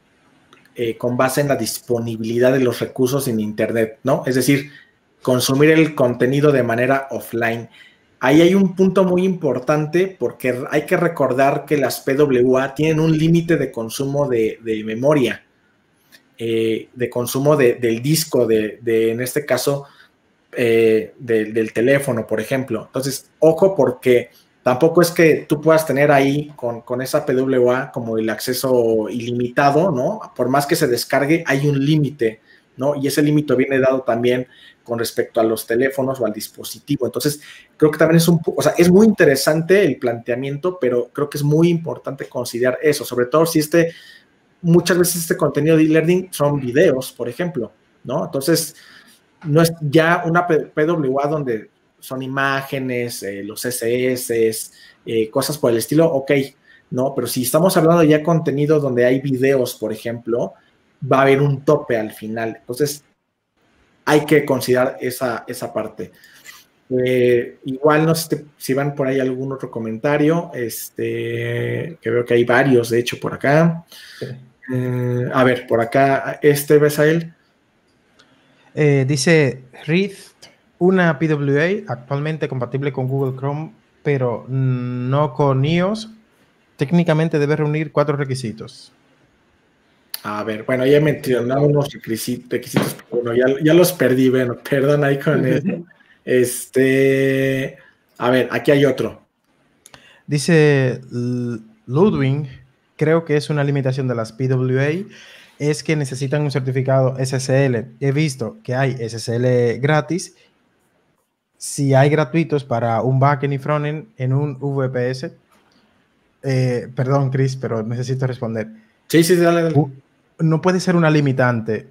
con base en la disponibilidad de los recursos en Internet, ¿no? Es decir, consumir el contenido de manera offline. Ahí hay un punto muy importante porque hay que recordar que las PWA tienen un límite de consumo de memoria, de consumo del disco, en este caso, del teléfono, por ejemplo. Entonces, ojo, porque tampoco es que tú puedas tener ahí con esa PWA como el acceso ilimitado, ¿no? Por más que se descargue, hay un límite, ¿no? Y ese límite viene dado también con respecto a los teléfonos o al dispositivo. Entonces, creo que también es muy interesante el planteamiento, pero creo que es muy importante considerar eso, sobre todo si muchas veces este contenido de e-learning son videos, por ejemplo, ¿no? Entonces, no es ya una PWA donde son imágenes, los CSS, cosas por el estilo, ok, ¿no? Pero si estamos hablando ya de contenido donde hay videos, por ejemplo, va a haber un tope al final. Entonces, hay que considerar esa parte. Igual no sé si van por ahí algún otro comentario, que veo que hay varios, de hecho, por acá. Sí. A ver, por acá, Besael. Dice Rift, una PWA actualmente compatible con Google Chrome, pero no con iOS. Técnicamente debe reunir 4 requisitos. A ver, bueno, ya mencionaba unos requisitos, pero bueno, ya los perdí, bueno, perdón ahí con eso. A ver, aquí hay otro. Dice Ludwig, creo que es una limitación de las PWA, es que necesitan un certificado SSL. He visto que hay SSL gratis, si hay gratuitos para un backend y frontend en un VPS. Perdón, Chris, pero necesito responder. Sí, dale. No puede ser una limitante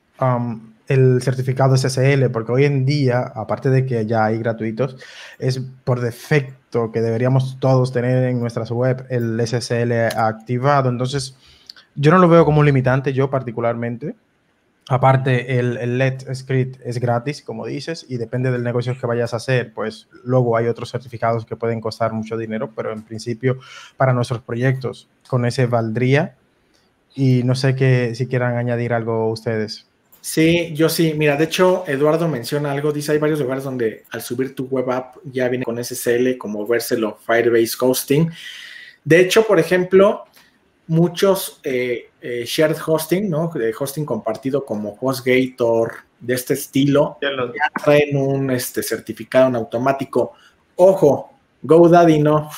el certificado SSL, porque hoy en día, aparte de que ya hay gratuitos, es por defecto que deberíamos todos tener en nuestras web el SSL activado. Entonces, yo no lo veo como un limitante, yo particularmente. Aparte, el Let's Script es gratis, como dices, y depende del negocio que vayas a hacer, pues luego hay otros certificados que pueden costar mucho dinero, pero en principio para nuestros proyectos con ese valdría. Y no sé si quieran añadir algo ustedes. Sí, yo sí. Mira, de hecho, Eduardo menciona algo, dice, hay varios lugares donde al subir tu web app ya viene con SSL, como Verselo, Firebase Hosting. De hecho, por ejemplo, muchos shared hosting, ¿no? De hosting compartido como HostGator, de este estilo, ya traen un certificado en automático. Ojo, GoDaddy no.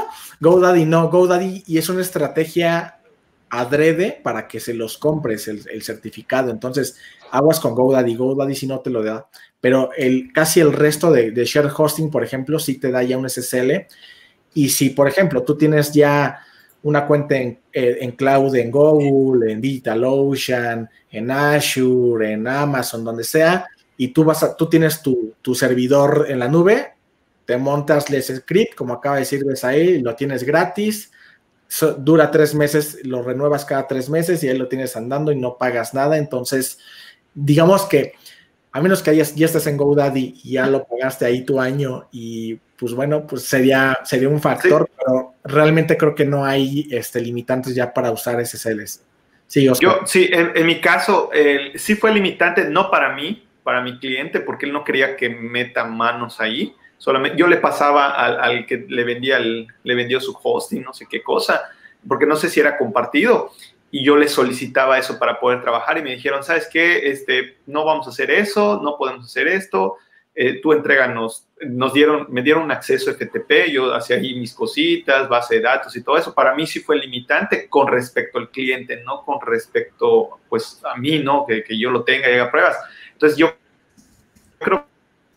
GoDaddy, y es una estrategia adrede para que se los compres el certificado. Entonces, aguas con GoDaddy si no te lo da, pero casi el resto de shared hosting, por ejemplo, sí te da ya un SSL. Y si, por ejemplo, tú tienes ya una cuenta en cloud, en Google, en DigitalOcean, en Azure, en Amazon, donde sea, y tú tienes tu servidor en la nube, te montas Let's Script, como acaba de decir Besael, lo tienes gratis, dura 3 meses, lo renuevas cada 3 meses y ahí lo tienes andando y no pagas nada. Entonces, digamos que a menos que ya estés en GoDaddy y ya lo pagaste ahí tu año, y pues bueno, pues sería un factor, sí. Pero realmente creo que no hay limitantes ya para usar SSLs. Sí, Oscar. En mi caso, sí fue limitante, no para mí, para mi cliente, porque él no quería que meta manos ahí. Solamente yo le pasaba al que le vendió su hosting, no sé qué cosa, porque no sé si era compartido, y yo le solicitaba eso para poder trabajar, y me dijeron, ¿sabes qué? No vamos a hacer eso, no podemos hacer esto, tú entréganos. Me dieron un acceso FTP, yo hacía ahí mis cositas, base de datos y todo eso. Para mí sí fue limitante con respecto al cliente, no con respecto, pues, a mí, ¿no? Que yo lo tenga y haga pruebas. Entonces, yo creo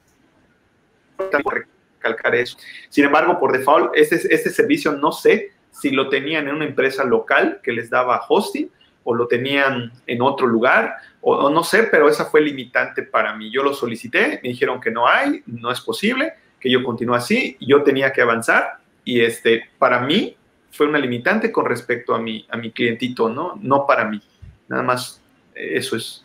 que recalcar eso. Sin embargo, por default, este servicio no sé si lo tenían en una empresa local que les daba hosting o lo tenían en otro lugar, o no sé, pero esa fue limitante para mí. Yo lo solicité, me dijeron que no hay, no es posible, que yo continúe así, y yo tenía que avanzar, y para mí fue una limitante con respecto a mi clientito, ¿no? No para mí, nada más eso es.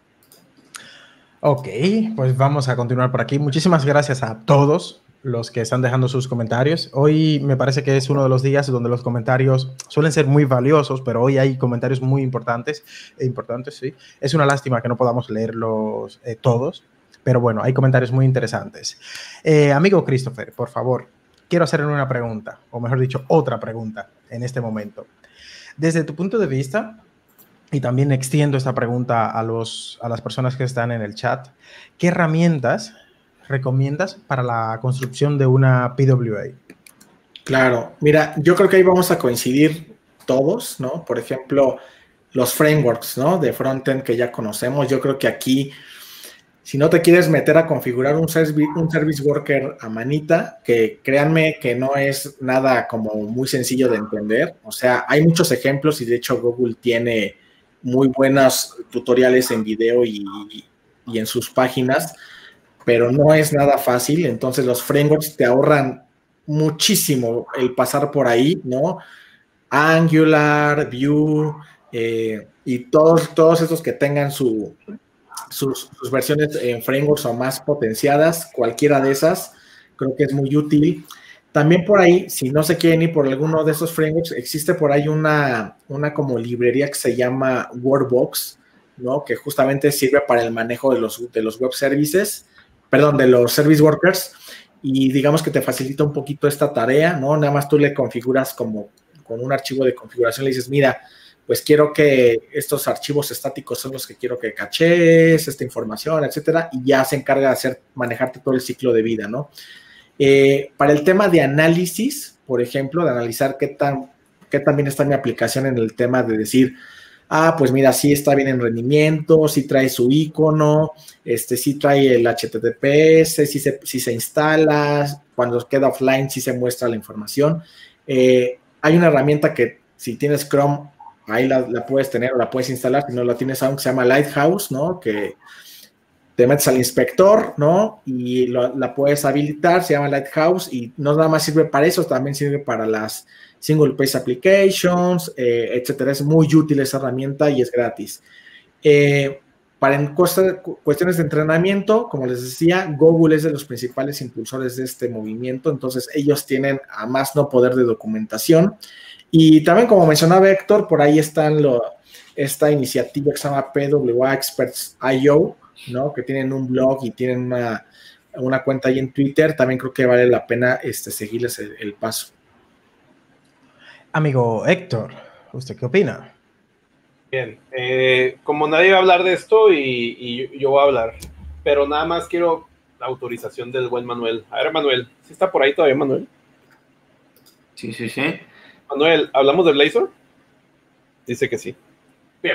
Ok, pues vamos a continuar por aquí. Muchísimas gracias a todos los que están dejando sus comentarios. Hoy me parece que es uno de los días donde los comentarios suelen ser muy valiosos, pero hoy hay comentarios muy importantes, sí. Es una lástima que no podamos leerlos todos, pero bueno, hay comentarios muy interesantes. Amigo Christopher, por favor, quiero hacerle una pregunta, o mejor dicho, otra pregunta en este momento. Desde tu punto de vista, y también extiendo esta pregunta a las personas que están en el chat, ¿qué herramientas recomiendas para la construcción de una PWA? Claro, mira, yo creo que ahí vamos a coincidir todos, ¿no? Por ejemplo, los frameworks, ¿no? De frontend que ya conocemos. Yo creo que aquí, si no te quieres meter a configurar un service worker a manita, que créanme que no es nada como muy sencillo de entender. O sea, hay muchos ejemplos y de hecho Google tiene muy buenos tutoriales en video y en sus páginas, pero no es nada fácil. Entonces los frameworks te ahorran muchísimo el pasar por ahí, ¿no? Angular, Vue, y todos estos que tengan sus versiones en frameworks o más potenciadas, cualquiera de esas, creo que es muy útil. También por ahí, si no se quieren ir por alguno de esos frameworks, existe por ahí una como librería que se llama Workbox, ¿no? Que justamente sirve para el manejo de los web services, perdón, de los service workers, y digamos que te facilita un poquito esta tarea, ¿no? Nada más tú le configuras como con un archivo de configuración, le dices, mira, pues quiero que estos archivos estáticos son los que quiero que caches, esta información, etcétera, y ya se encarga de manejarte todo el ciclo de vida, ¿no? Para el tema de análisis, por ejemplo, de analizar qué tan bien está mi aplicación en el tema de decir, pues mira, sí está bien en rendimiento, sí trae su icono, sí trae el HTTPS, sí se instala, cuando queda offline sí se muestra la información. Hay una herramienta que si tienes Chrome, ahí la puedes tener o la puedes instalar, si no la tienes aún, que se llama Lighthouse, ¿no? Que te metes al inspector, ¿no? Y la puedes habilitar, se llama Lighthouse, y no nada más sirve para eso, también sirve para las single page applications, etcétera. Es muy útil esa herramienta y es gratis. Para cuestiones de entrenamiento, como les decía, Google es de los principales impulsores de este movimiento, entonces ellos tienen a más no poder de documentación. Y también, como mencionaba Héctor, por ahí están esta iniciativa que se llama PWA Experts.io, ¿no? Que tienen un blog y tienen una cuenta ahí en Twitter. También creo que vale la pena seguirles el paso. Amigo Héctor, ¿usted qué opina? Bien, como nadie va a hablar de esto y yo voy a hablar, pero nada más quiero la autorización del buen Manuel. A ver, Manuel, ¿sí está por ahí todavía, Manuel? Sí. Manuel, ¿hablamos de Blazor? Dice que sí. Bien.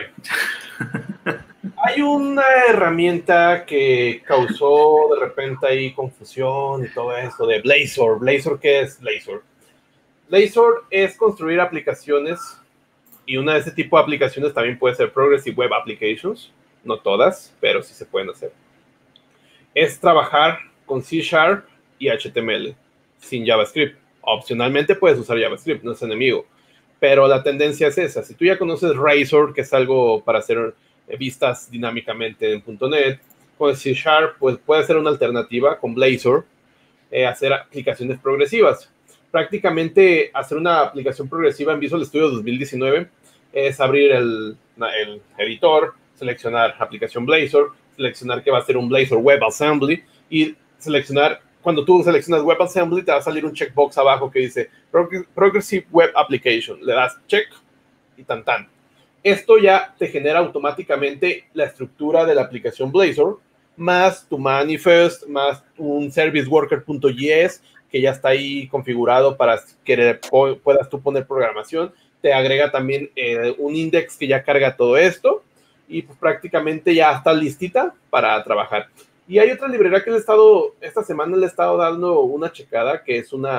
Hay una herramienta que causó de repente ahí confusión y todo esto de Blazor. ¿Blazor qué es Blazor? Blazor es construir aplicaciones, y una de ese tipo de aplicaciones también puede ser Progressive Web Applications. No todas, pero sí se pueden hacer. Es trabajar con C# y HTML sin JavaScript. Opcionalmente puedes usar JavaScript, no es enemigo. Pero la tendencia es esa. Si tú ya conoces Razor, que es algo para hacer vistas dinámicamente en .NET, con C#, pues puede ser una alternativa con Blazor, hacer aplicaciones progresivas. Prácticamente hacer una aplicación progresiva en Visual Studio 2019 es abrir el editor, seleccionar aplicación Blazor, seleccionar que va a ser un Blazor WebAssembly y seleccionar. Cuando tú seleccionas WebAssembly, te va a salir un checkbox abajo que dice Progressive Web Application. Le das check y tan. Esto ya te genera automáticamente la estructura de la aplicación Blazor, más tu manifest, más un serviceworker.js, que ya está ahí configurado para que puedas tú poner programación. Te agrega también un index que ya carga todo esto, y pues prácticamente ya está listita para trabajar. Y hay otra librería que esta semana le he estado dando una checada, que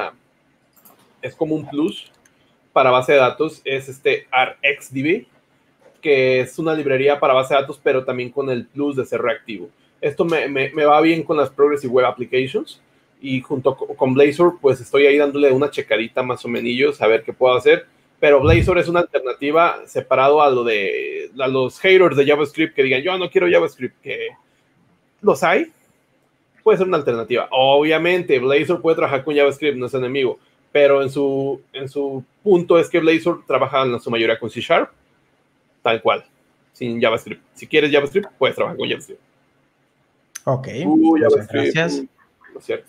es como un plus para base de datos, es RxDB, que es una librería para base de datos, pero también con el plus de ser reactivo. Esto me va bien con las Progressive Web Applications, y junto con Blazor, pues estoy ahí dándole una checadita más o menos, a ver qué puedo hacer. Pero Blazor es una alternativa separado a los haters de JavaScript que digan, yo no quiero JavaScript, que los hay, puede ser una alternativa. Obviamente, Blazor puede trabajar con JavaScript, no es enemigo, pero en su punto es que Blazor trabaja en su mayoría con C#, tal cual, sin JavaScript. Si quieres JavaScript, puedes trabajar con JavaScript. Ok, gracias. No es cierto.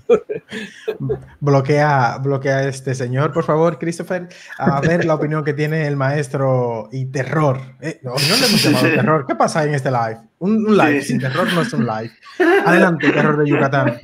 Bloquea a este señor, por favor, Christopher. A ver la opinión que tiene el maestro y terror. No le hemos llamado terror. ¿Qué pasa en este live? Un live sin terror no es un live. Adelante, terror de Yucatán.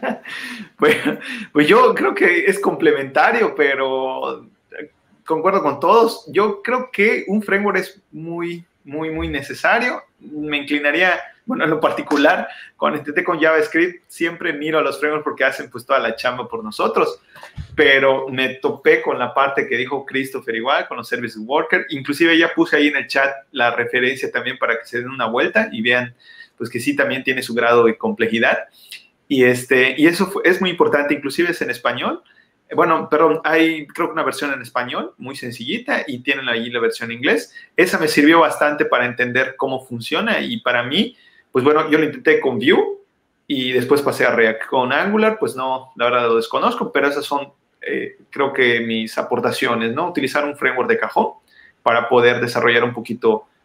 Pues yo creo que es complementario, pero concuerdo con todos. Yo creo que un framework es muy necesario. Me inclinaría, bueno, en lo particular, cuando intenté con JavaScript, siempre miro a los frameworks porque hacen pues toda la chamba por nosotros, pero me topé con la parte que dijo Christopher igual, con los service worker. Inclusive ya puse ahí en el chat la referencia también para que se den una vuelta y vean pues que sí también tiene su grado de complejidad. Y eso es muy importante, inclusive es en español. Bueno, perdón, hay creo que una versión en español muy sencillita y tienen ahí la versión en inglés. Esa me sirvió bastante para entender cómo funciona, y para mí, pues bueno, yo lo intenté con Vue y después pasé a React. Con Angular, pues no, la verdad lo desconozco, pero esas son creo que mis aportaciones, ¿no? Utilizar un framework de cajón para poder desarrollar un poquito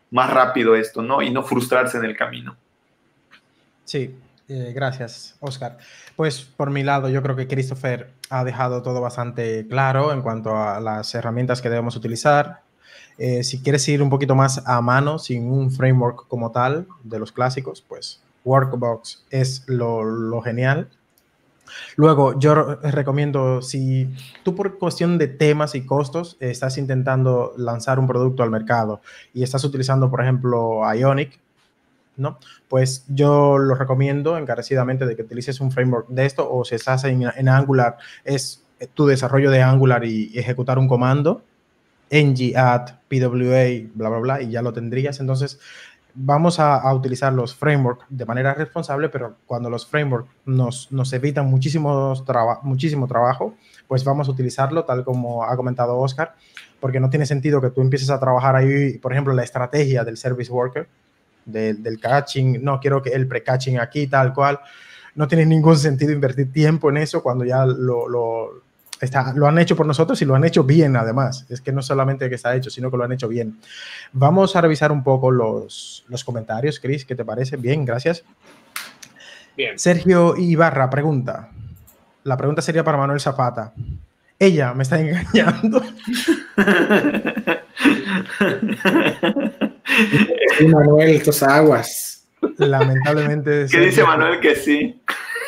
más rápido esto, ¿no? Y no frustrarse en el camino. Sí, gracias, Oscar. Pues por mi lado, yo creo que Christopher ha dejado todo bastante claro en cuanto a las herramientas que debemos utilizar. Si quieres ir un poquito más a mano, sin un framework como tal de los clásicos, pues Workbox es lo genial. Luego, yo recomiendo, si tú por cuestión de temas y costos estás intentando lanzar un producto al mercado y estás utilizando, por ejemplo, Ionic, ¿no? Pues yo lo recomiendo encarecidamente de que utilices un framework de esto, o si estás en Angular, es tu desarrollo de Angular y ejecutar un comando, ng add pwa, bla, bla, bla, y ya lo tendrías. Entonces, vamos a utilizar los frameworks de manera responsable, pero cuando los frameworks nos evitan muchísimo trabajo, pues vamos a utilizarlo tal como ha comentado Oscar, porque no tiene sentido que tú empieces a trabajar ahí, por ejemplo, la estrategia del service worker, del catching, no quiero que el pre-catching aquí, tal cual. No tiene ningún sentido invertir tiempo en eso cuando ya lo han hecho por nosotros y lo han hecho bien, además. Es que no solamente que está hecho, sino que lo han hecho bien. Vamos a revisar un poco los comentarios, Chris, ¿qué te parece? Bien, gracias. Bien. Sergio Ibarra pregunta. La pregunta sería para Manuel Zapata. Ella me está engañando. Sí, Manuel, estos aguas. Lamentablemente. ¿Qué dice Manuel que sí?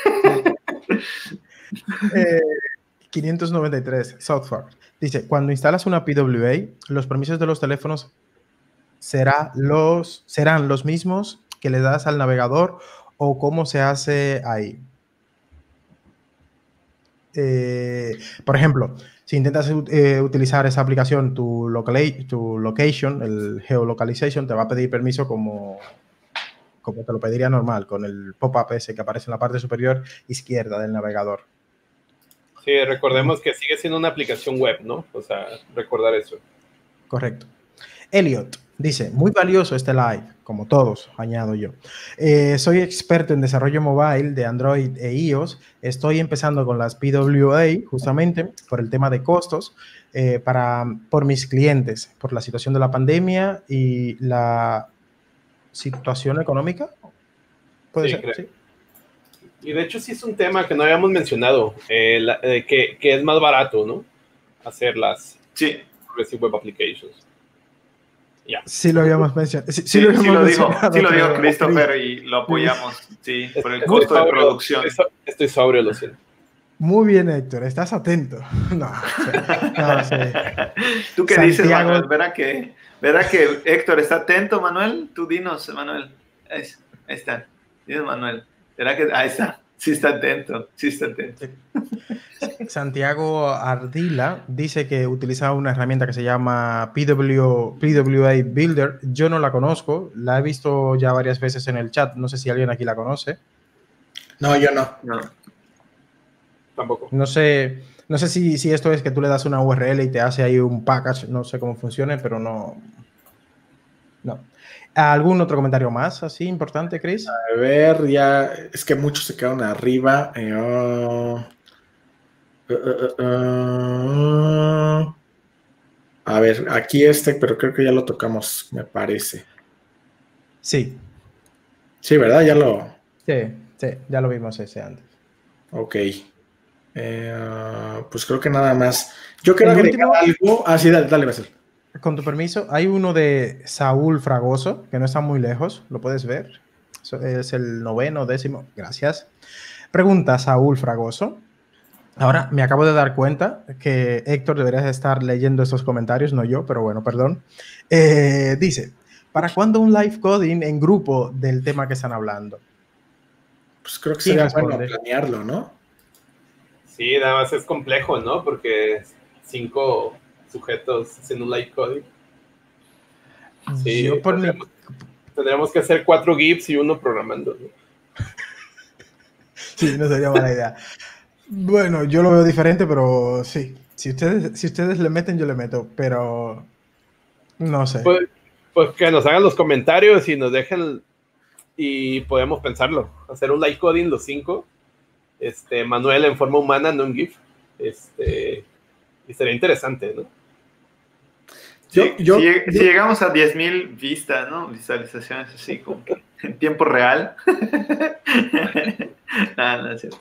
593, Southpark. Dice, cuando instalas una PWA, los permisos de los teléfonos serán los mismos que le das al navegador, o cómo se hace ahí. Por ejemplo, si intentas utilizar esa aplicación, tu location, el geolocalization, te va a pedir permiso como te lo pediría normal, con el pop-up ese que aparece en la parte superior izquierda del navegador. Sí, recordemos que sigue siendo una aplicación web, ¿no? O sea, recordar eso. Correcto. Elliot dice, muy valioso este live, como todos, añado yo. Soy experto en desarrollo mobile de Android e iOS. Estoy empezando con las PWA justamente por el tema de costos por mis clientes, por la situación de la pandemia y la situación económica. ¿Puede ser? Creo. Sí. Y de hecho sí es un tema que no habíamos mencionado, que es más barato, ¿no? Hacer las Progressive Web Applications. Yeah. Sí lo habíamos mencionado. Sí lo dijo Christopher y lo apoyamos. Sí, por el costo de producción. Estoy sobrio, lo siento. Muy bien, Héctor, estás atento. No sé. ¿Tú qué dices, Manuel? ¿Verá que Héctor está atento, Manuel? Tú dinos, Manuel. Ahí está. Dinos, Manuel. ¿Será que ahí está? Sí está atento. Santiago Ardila dice que utiliza una herramienta que se llama PWA Builder. Yo no la conozco, la he visto ya varias veces en el chat. No sé si alguien aquí la conoce. No, yo no. Tampoco. No sé si esto es que tú le das una URL y te hace ahí un package. No sé cómo funcione, pero no. ¿Algún otro comentario más así importante, Chris? A ver, ya es que muchos se quedaron arriba. A ver, aquí pero creo que ya lo tocamos, me parece. Sí. Sí, ¿verdad? Sí, ya lo vimos ese antes. Ok. Pues creo que nada más. Yo quiero agregar algo. Sí, dale, Basil. Con tu permiso, hay uno de Saúl Fragoso, que no está muy lejos, lo puedes ver. Es el 9º, 10º. Gracias. Pregunta Saúl Fragoso. Ahora me acabo de dar cuenta que Héctor debería estar leyendo estos comentarios, no yo, pero bueno, perdón. Dice, ¿para cuándo un live coding en grupo del tema que están hablando? Pues creo que sería bueno planearlo, ¿no? Sí, nada más es complejo, ¿no? Porque 5 sujetos haciendo un live coding. Sí, tendríamos que hacer 4 GIFs y 1 programando, ¿no? Sí, no sería mala idea. Bueno, yo lo veo diferente, pero sí. Si ustedes le meten, yo le meto, pero no sé. Pues que nos hagan los comentarios y nos dejen y podemos pensarlo. Hacer un live coding los 5. Manuel en forma humana, no en GIF. Y sería interesante, ¿no? Si llegamos a 10,000 vistas, ¿no? Visualizaciones así como que en tiempo real. No es cierto.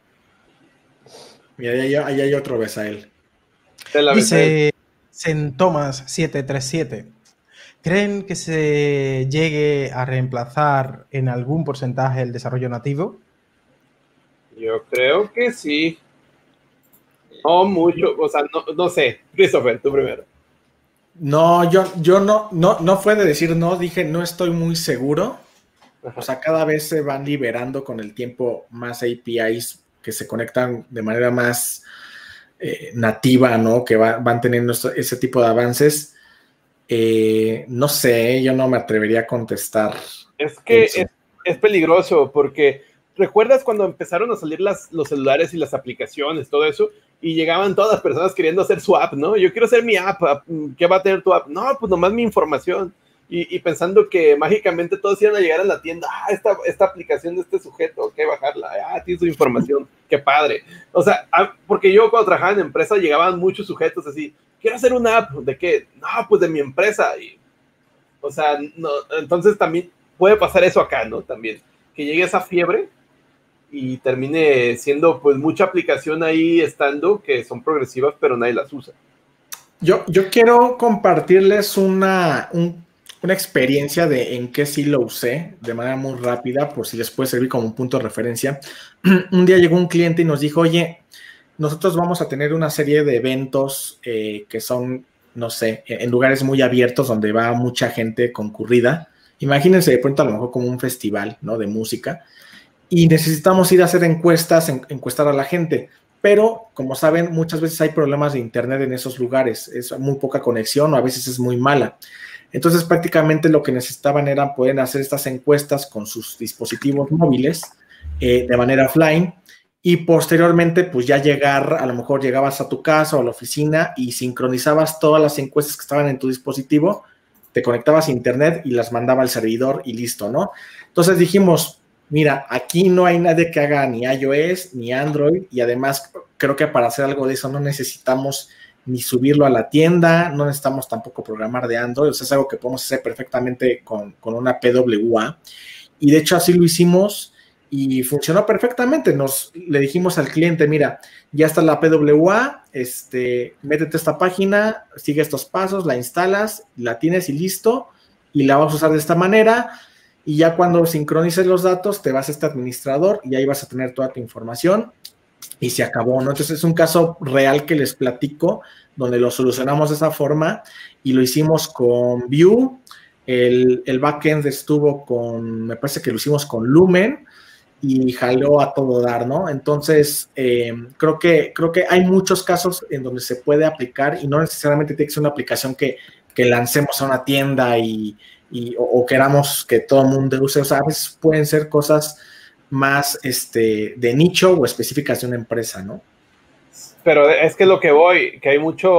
Mira, ahí hay otro Besael. Dice Sentomas 737. ¿Creen que se llegue a reemplazar en algún porcentaje el desarrollo nativo? Yo creo que sí. No mucho, o sea, no sé. Christopher, tú primero. No, yo no fue de decir no, dije no estoy muy seguro. Ajá. O sea, cada vez se van liberando con el tiempo más APIs que se conectan de manera más nativa, ¿no? Que van teniendo ese tipo de avances. No sé, yo no me atrevería a contestar. Es que es peligroso porque ¿recuerdas cuando empezaron a salir los celulares y las aplicaciones, todo eso? Y llegaban todas las personas queriendo hacer su app, ¿no? Yo quiero hacer mi app. ¿Qué va a tener tu app? No, pues nomás mi información. Y pensando que mágicamente todos iban a llegar a la tienda. Esta aplicación de este sujeto, hay que bajarla. Tiene su información. Qué padre. O sea, porque yo cuando trabajaba en empresa llegaban muchos sujetos así. Quiero hacer una app. ¿De qué? No, pues de mi empresa. O sea, no, entonces también puede pasar eso acá, ¿no? También. Que llegue esa fiebre y termine siendo pues mucha aplicación ahí estando que son progresivas, pero nadie las usa. Yo quiero compartirles una experiencia de en qué sí lo usé de manera muy rápida, por si les puede servir como un punto de referencia. Un día llegó un cliente y nos dijo, oye, nosotros vamos a tener una serie de eventos que son, no sé, en lugares muy abiertos donde va mucha gente concurrida. Imagínense de pronto a lo mejor como un festival, ¿no? De música. Y necesitamos ir a hacer encuestas, encuestar a la gente. Pero, como saben, muchas veces hay problemas de internet en esos lugares. Es muy poca conexión o a veces es muy mala. Entonces, prácticamente lo que necesitaban era poder hacer estas encuestas con sus dispositivos móviles de manera offline y posteriormente, pues ya llegar, a lo mejor llegabas a tu casa o a la oficina y sincronizabas todas las encuestas que estaban en tu dispositivo, te conectabas a internet y las mandaba al servidor y listo, ¿no? Entonces dijimos, mira, aquí no hay nadie que haga ni iOS ni Android y además creo que para hacer algo de eso no necesitamos ni subirlo a la tienda, no necesitamos tampoco programar de Android, o sea, es algo que podemos hacer perfectamente con una PWA. Y de hecho así lo hicimos y funcionó perfectamente. Le dijimos al cliente, mira, ya está la PWA, métete a esta página, sigue estos pasos, la instalas, la tienes y listo, y la vas a usar de esta manera. Y ya cuando sincronices los datos, te vas a este administrador y ahí vas a tener toda tu información y se acabó, ¿no? Entonces es un caso real que les platico, donde lo solucionamos de esa forma y lo hicimos con Vue, el backend estuvo me parece que lo hicimos con Lumen y jaló a todo dar, ¿no? Entonces, creo que hay muchos casos en donde se puede aplicar y no necesariamente tiene que ser una aplicación que lancemos a una tienda o queramos que todo el mundo use, o sea, a veces pueden ser cosas más de nicho o específicas de una empresa, ¿no? Pero es que lo que voy, que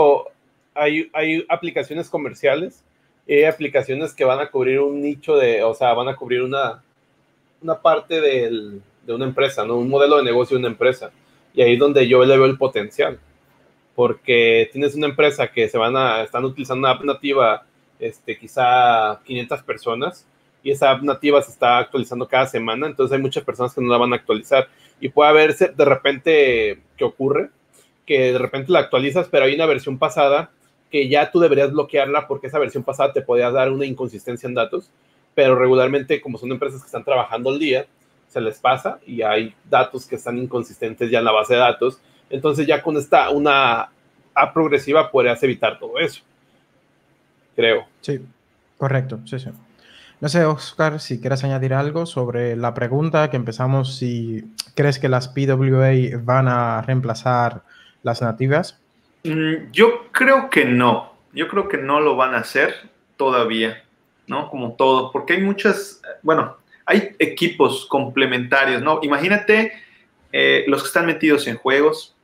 hay aplicaciones comerciales y hay aplicaciones que van a cubrir un nicho o sea, van a cubrir una parte de una empresa, ¿no? Un modelo de negocio de una empresa. Y ahí es donde yo le veo el potencial. Porque tienes una empresa que están utilizando una app nativa, quizá 500 personas, y esa app nativa se está actualizando cada semana, entonces hay muchas personas que no la van a actualizar. Y puede haber de repente que ocurre, que de repente la actualizas, pero hay una versión pasada que ya tú deberías bloquearla porque esa versión pasada te podía dar una inconsistencia en datos, pero regularmente, como son empresas que están trabajando al día, se les pasa y hay datos que están inconsistentes ya en la base de datos. Entonces ya con una app progresiva podrías evitar todo eso, creo. Sí, correcto, sí. No sé, Oscar, si quieres añadir algo sobre la pregunta que empezamos, si crees que las PWA van a reemplazar las nativas. Yo creo que no. Yo creo que no lo van a hacer todavía, ¿no? Como todo, porque hay equipos complementarios, ¿no? Imagínate los que están metidos en juegos,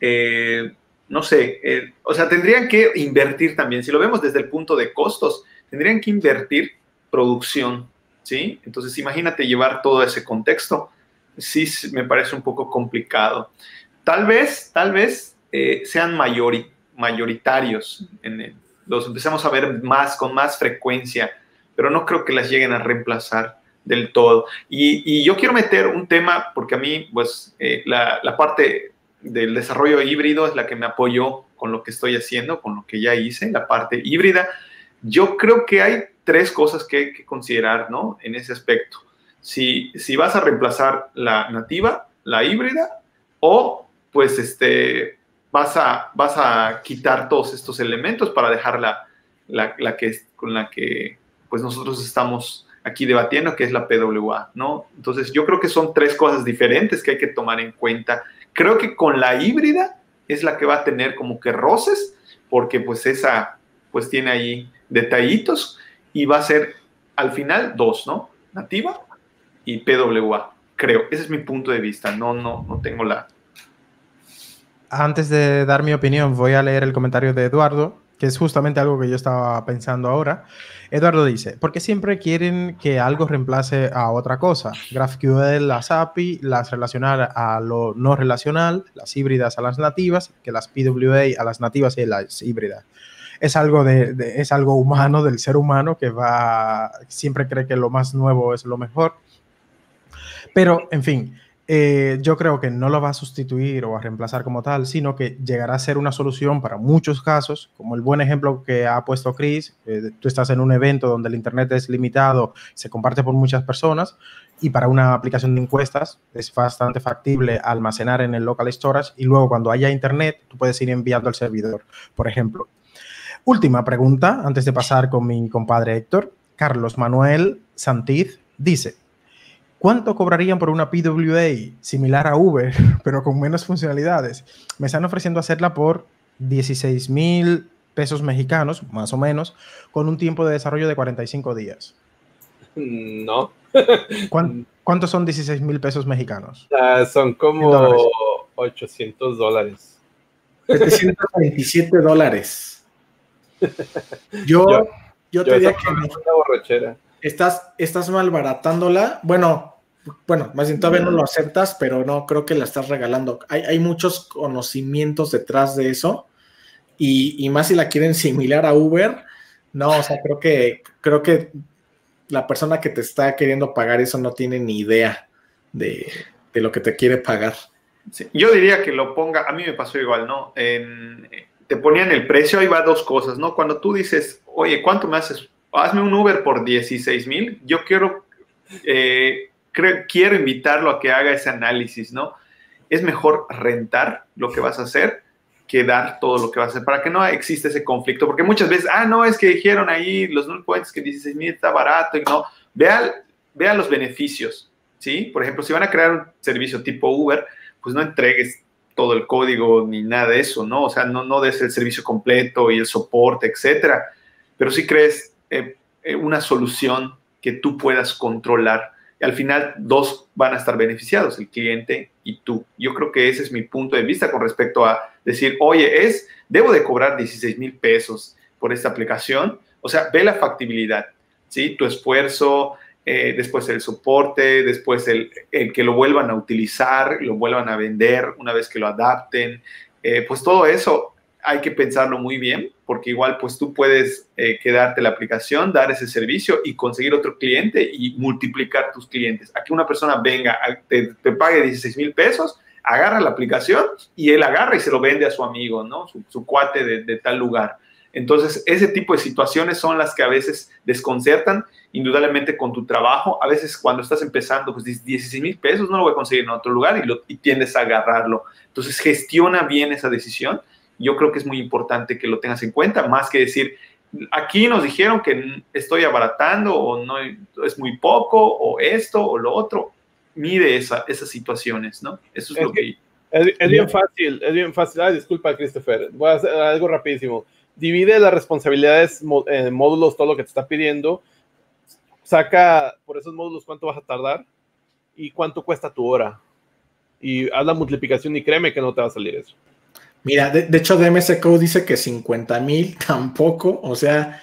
no sé, o sea, tendrían que invertir también. Si lo vemos desde el punto de costos, tendrían que invertir producción, ¿sí? Entonces, imagínate llevar todo ese contexto. Sí, me parece un poco complicado. Tal vez sean mayoritarios los empecemos a ver con más frecuencia, pero no creo que las lleguen a reemplazar del todo. Y yo quiero meter un tema, porque a mí, pues, la parte del desarrollo híbrido es la que me apoyó con lo que estoy haciendo, con lo que ya hice, la parte híbrida. Yo creo que hay 3 cosas que hay que considerar, ¿no? En ese aspecto. Si vas a reemplazar la nativa, la híbrida, o pues vas a quitar todos estos elementos para dejar con la que pues nosotros estamos aquí debatiendo, que es la PWA, ¿no? Entonces yo creo que son 3 cosas diferentes que hay que tomar en cuenta. Creo que con la híbrida es la que va a tener como que roces, porque pues esa pues tiene ahí detallitos y va a ser al final 2, ¿no? Nativa y PWA, creo. Ese es mi punto de vista, no tengo la... Antes de dar mi opinión, voy a leer el comentario de Eduardo, que es justamente algo que yo estaba pensando ahora. Eduardo dice, ¿por qué siempre quieren que algo reemplace a otra cosa? GraphQL, las API, las relacional a lo no relacional, las híbridas a las nativas, que las PWA a las nativas y las híbridas. Es algo, es algo humano, del ser humano, que siempre cree que lo más nuevo es lo mejor. Pero, en fin, yo creo que no lo va a sustituir o a reemplazar como tal, sino que llegará a ser una solución para muchos casos, como el buen ejemplo que ha puesto Chris. Tú estás en un evento donde el internet es limitado, se comparte por muchas personas, y para una aplicación de encuestas es bastante factible almacenar en el local storage, y luego cuando haya internet tú puedes ir enviando al servidor, por ejemplo. Última pregunta, antes de pasar con mi compadre Héctor. Carlos Manuel Santiz dice, ¿cuánto cobrarían por una PWA similar a Uber, pero con menos funcionalidades? Me están ofreciendo hacerla por 16,000 pesos mexicanos, más o menos, con un tiempo de desarrollo de 45 días. No. ¿Cuántos son 16,000 pesos mexicanos? Son como $800. $727. Yo te diría que una borrachera. Estás malbaratándola. Bueno, más bien todavía no lo aceptas, pero no, creo que la estás regalando. Hay muchos conocimientos detrás de eso, y más si la quieren similar a Uber. No, o sea, creo que la persona que te está queriendo pagar eso no tiene ni idea de lo que te quiere pagar. Sí, yo diría que lo ponga, a mí me pasó igual, ¿no? Te ponían el precio, ahí va 2 cosas, ¿no? Cuando tú dices, oye, ¿cuánto me haces? Hazme un Uber por 16,000. Yo quiero invitarlo a que haga ese análisis, ¿no? Es mejor rentar lo que vas a hacer que dar todo lo que vas a hacer, para que no exista ese conflicto, porque muchas veces, no, es que dijeron ahí los null points que 16,000 está barato, y no, vea los beneficios, ¿sí? Por ejemplo, si van a crear un servicio tipo Uber, pues no entregues todo el código ni nada de eso, ¿no? O sea, no des el servicio completo y el soporte, etcétera, pero sí crees una solución que tú puedas controlar. Y al final 2 van a estar beneficiados, el cliente y tú. Yo creo que ese es mi punto de vista con respecto a decir, oye, debo de cobrar 16,000 pesos por esta aplicación. O sea, ve la factibilidad, ¿sí? Tu esfuerzo, después el soporte, después el que lo vuelvan a utilizar, lo vuelvan a vender una vez que lo adapten. Pues todo eso hay que pensarlo muy bien, porque igual pues tú puedes quedarte la aplicación, dar ese servicio y conseguir otro cliente y multiplicar tus clientes. Aquí una persona venga, te pague 16,000 pesos, agarra la aplicación y él agarra y se lo vende a su amigo, ¿no? Su cuate de tal lugar. Entonces, ese tipo de situaciones son las que a veces desconcertan, indudablemente, con tu trabajo. A veces cuando estás empezando, pues dices, 16,000 pesos no lo voy a conseguir en otro lugar, y tiendes a agarrarlo. Entonces, gestiona bien esa decisión. Yo creo que es muy importante que lo tengas en cuenta, más que decir, aquí nos dijeron que estoy abaratando, o no, es muy poco, o esto, o lo otro. Mide esas situaciones, ¿no? Eso es lo que... Es bien fácil, es bien fácil. Disculpa, Christopher, voy a hacer algo rapidísimo. Divide las responsabilidades en módulos, todo lo que te está pidiendo. Saca por esos módulos cuánto vas a tardar y cuánto cuesta tu hora. Y haz la multiplicación y créeme que no te va a salir eso. Mira, de hecho, DMS Code dice que 50,000 tampoco. O sea,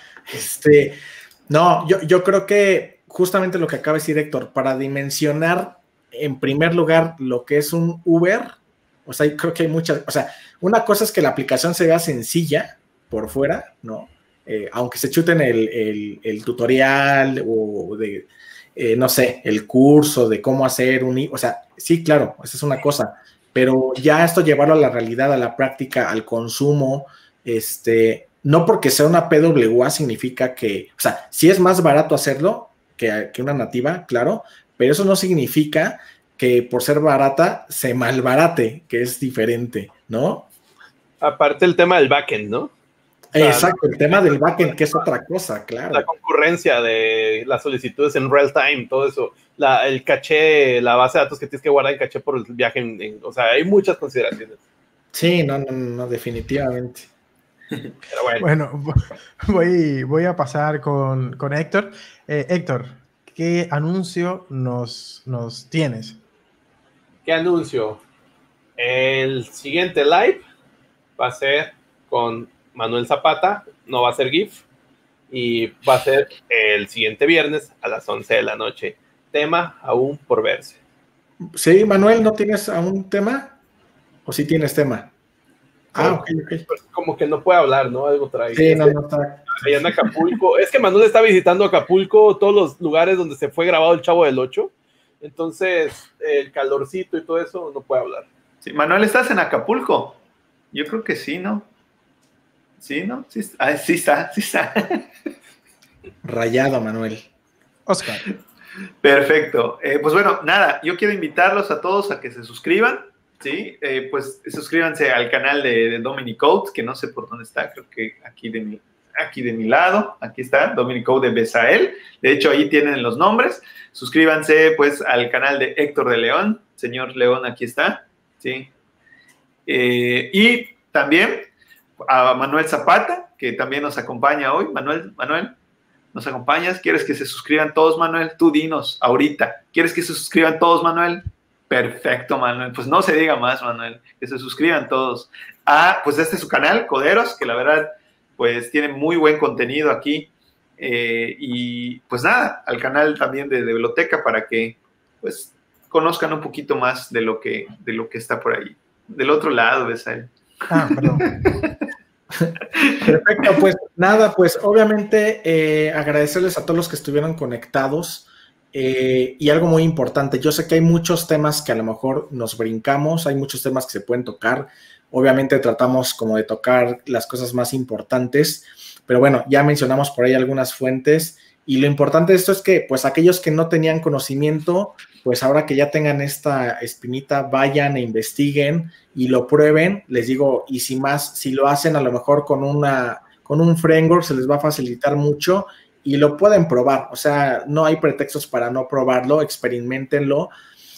no, yo creo que justamente lo que acaba de decir Héctor, para dimensionar en primer lugar lo que es un Uber, o sea, creo que hay muchas, o sea, una cosa es que la aplicación se vea sencilla por fuera, ¿no? aunque se chuten el tutorial o de, no sé, el curso de cómo hacer o sea, sí, claro, esa es una cosa, pero ya esto llevarlo a la realidad, a la práctica, al consumo, no porque sea una PWA significa que, o sea, sí es más barato hacerlo que una nativa, claro, pero eso no significa que por ser barata se malbarate, que es diferente, ¿no? Aparte el tema del backend, ¿no? Exacto, el tema del backend, que es otra cosa, claro. La concurrencia de las solicitudes en real time, todo eso, el caché, la base de datos que tienes que guardar en caché por el viaje, o sea, hay muchas consideraciones. Sí, no, definitivamente. Pero bueno, voy a pasar con Héctor. Héctor, ¿qué anuncio nos tienes? ¿Qué anuncio? El siguiente live va a ser con Manuel Zapata, no va a ser GIF, y va a ser el siguiente viernes a las 11 de la noche. Tema aún por verse. Sí, Manuel, ¿no tienes aún tema? ¿O sí tienes tema? Ok. Pues como que no puede hablar, ¿no? Algo trae. Sí, no está. Allá en Acapulco. Es que Manuel está visitando Acapulco, todos los lugares donde se fue grabado el Chavo del Ocho. Entonces, el calorcito y todo eso, no puede hablar. Sí, Manuel, ¿estás en Acapulco? Yo creo que sí, ¿no? ¿Sí, no? Sí, sí está. Rayado, Manuel. Oscar. Perfecto. Pues bueno, nada, yo quiero invitarlos a todos a que se suscriban, ¿sí? Pues suscríbanse al canal de Dominic Oates, que no sé por dónde está, creo que aquí de mi lado, aquí está, Dominic Oates de Besael. De hecho, ahí tienen los nombres. Suscríbanse, pues, al canal de Héctor de León. Señor León, aquí está, ¿sí? Y también a Manuel Zapata, que también nos acompaña hoy. Manuel, ¿nos acompañas? ¿Quieres que se suscriban todos, Manuel? Tú dinos ahorita. ¿Quieres que se suscriban todos, Manuel? Perfecto, Manuel. Pues no se diga más, Manuel. Que se suscriban todos. Pues este es su canal, Coderos, que la verdad, pues tiene muy buen contenido aquí. Y pues nada, al canal también de Biblioteca para que, pues, conozcan un poquito más de lo que está por ahí. Del otro lado, Besael. Perdón. Perfecto, pues nada, pues obviamente agradecerles a todos los que estuvieron conectados y algo muy importante, yo sé que hay muchos temas que a lo mejor nos brincamos, hay muchos temas que se pueden tocar, obviamente tratamos como de tocar las cosas más importantes, pero bueno, ya mencionamos por ahí algunas fuentes y lo importante de esto es que pues aquellos que no tenían conocimiento, pues ahora que ya tengan esta espinita, vayan e investiguen y lo prueben, les digo, y si lo hacen a lo mejor con un framework se les va a facilitar mucho y lo pueden probar, o sea, no hay pretextos para no probarlo, experimentenlo,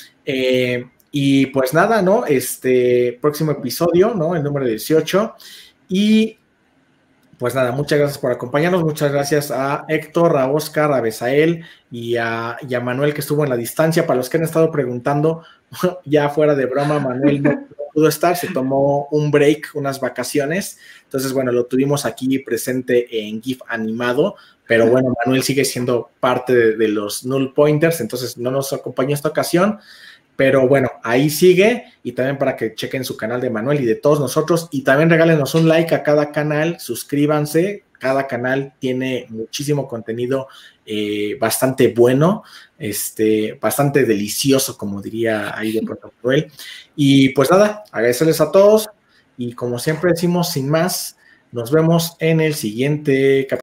y pues nada, ¿no? Próximo episodio, ¿no? El número 18, y pues nada, muchas gracias por acompañarnos, muchas gracias a Héctor, a Oscar, a Besael y a Manuel que estuvo en la distancia. Para los que han estado preguntando, ya fuera de broma, Manuel no pudo estar, se tomó un break, unas vacaciones, entonces bueno, lo tuvimos aquí presente en GIF animado, pero bueno, Manuel sigue siendo parte de los Null Pointers, entonces no nos acompañó esta ocasión. Pero bueno, ahí sigue y también para que chequen su canal de Manuel y de todos nosotros y también regálenos un like a cada canal, suscríbanse, cada canal tiene muchísimo contenido bastante bueno, bastante delicioso, como diría ahí de pronto Manuel. Y pues nada, agradecerles a todos y como siempre decimos, sin más, nos vemos en el siguiente capítulo.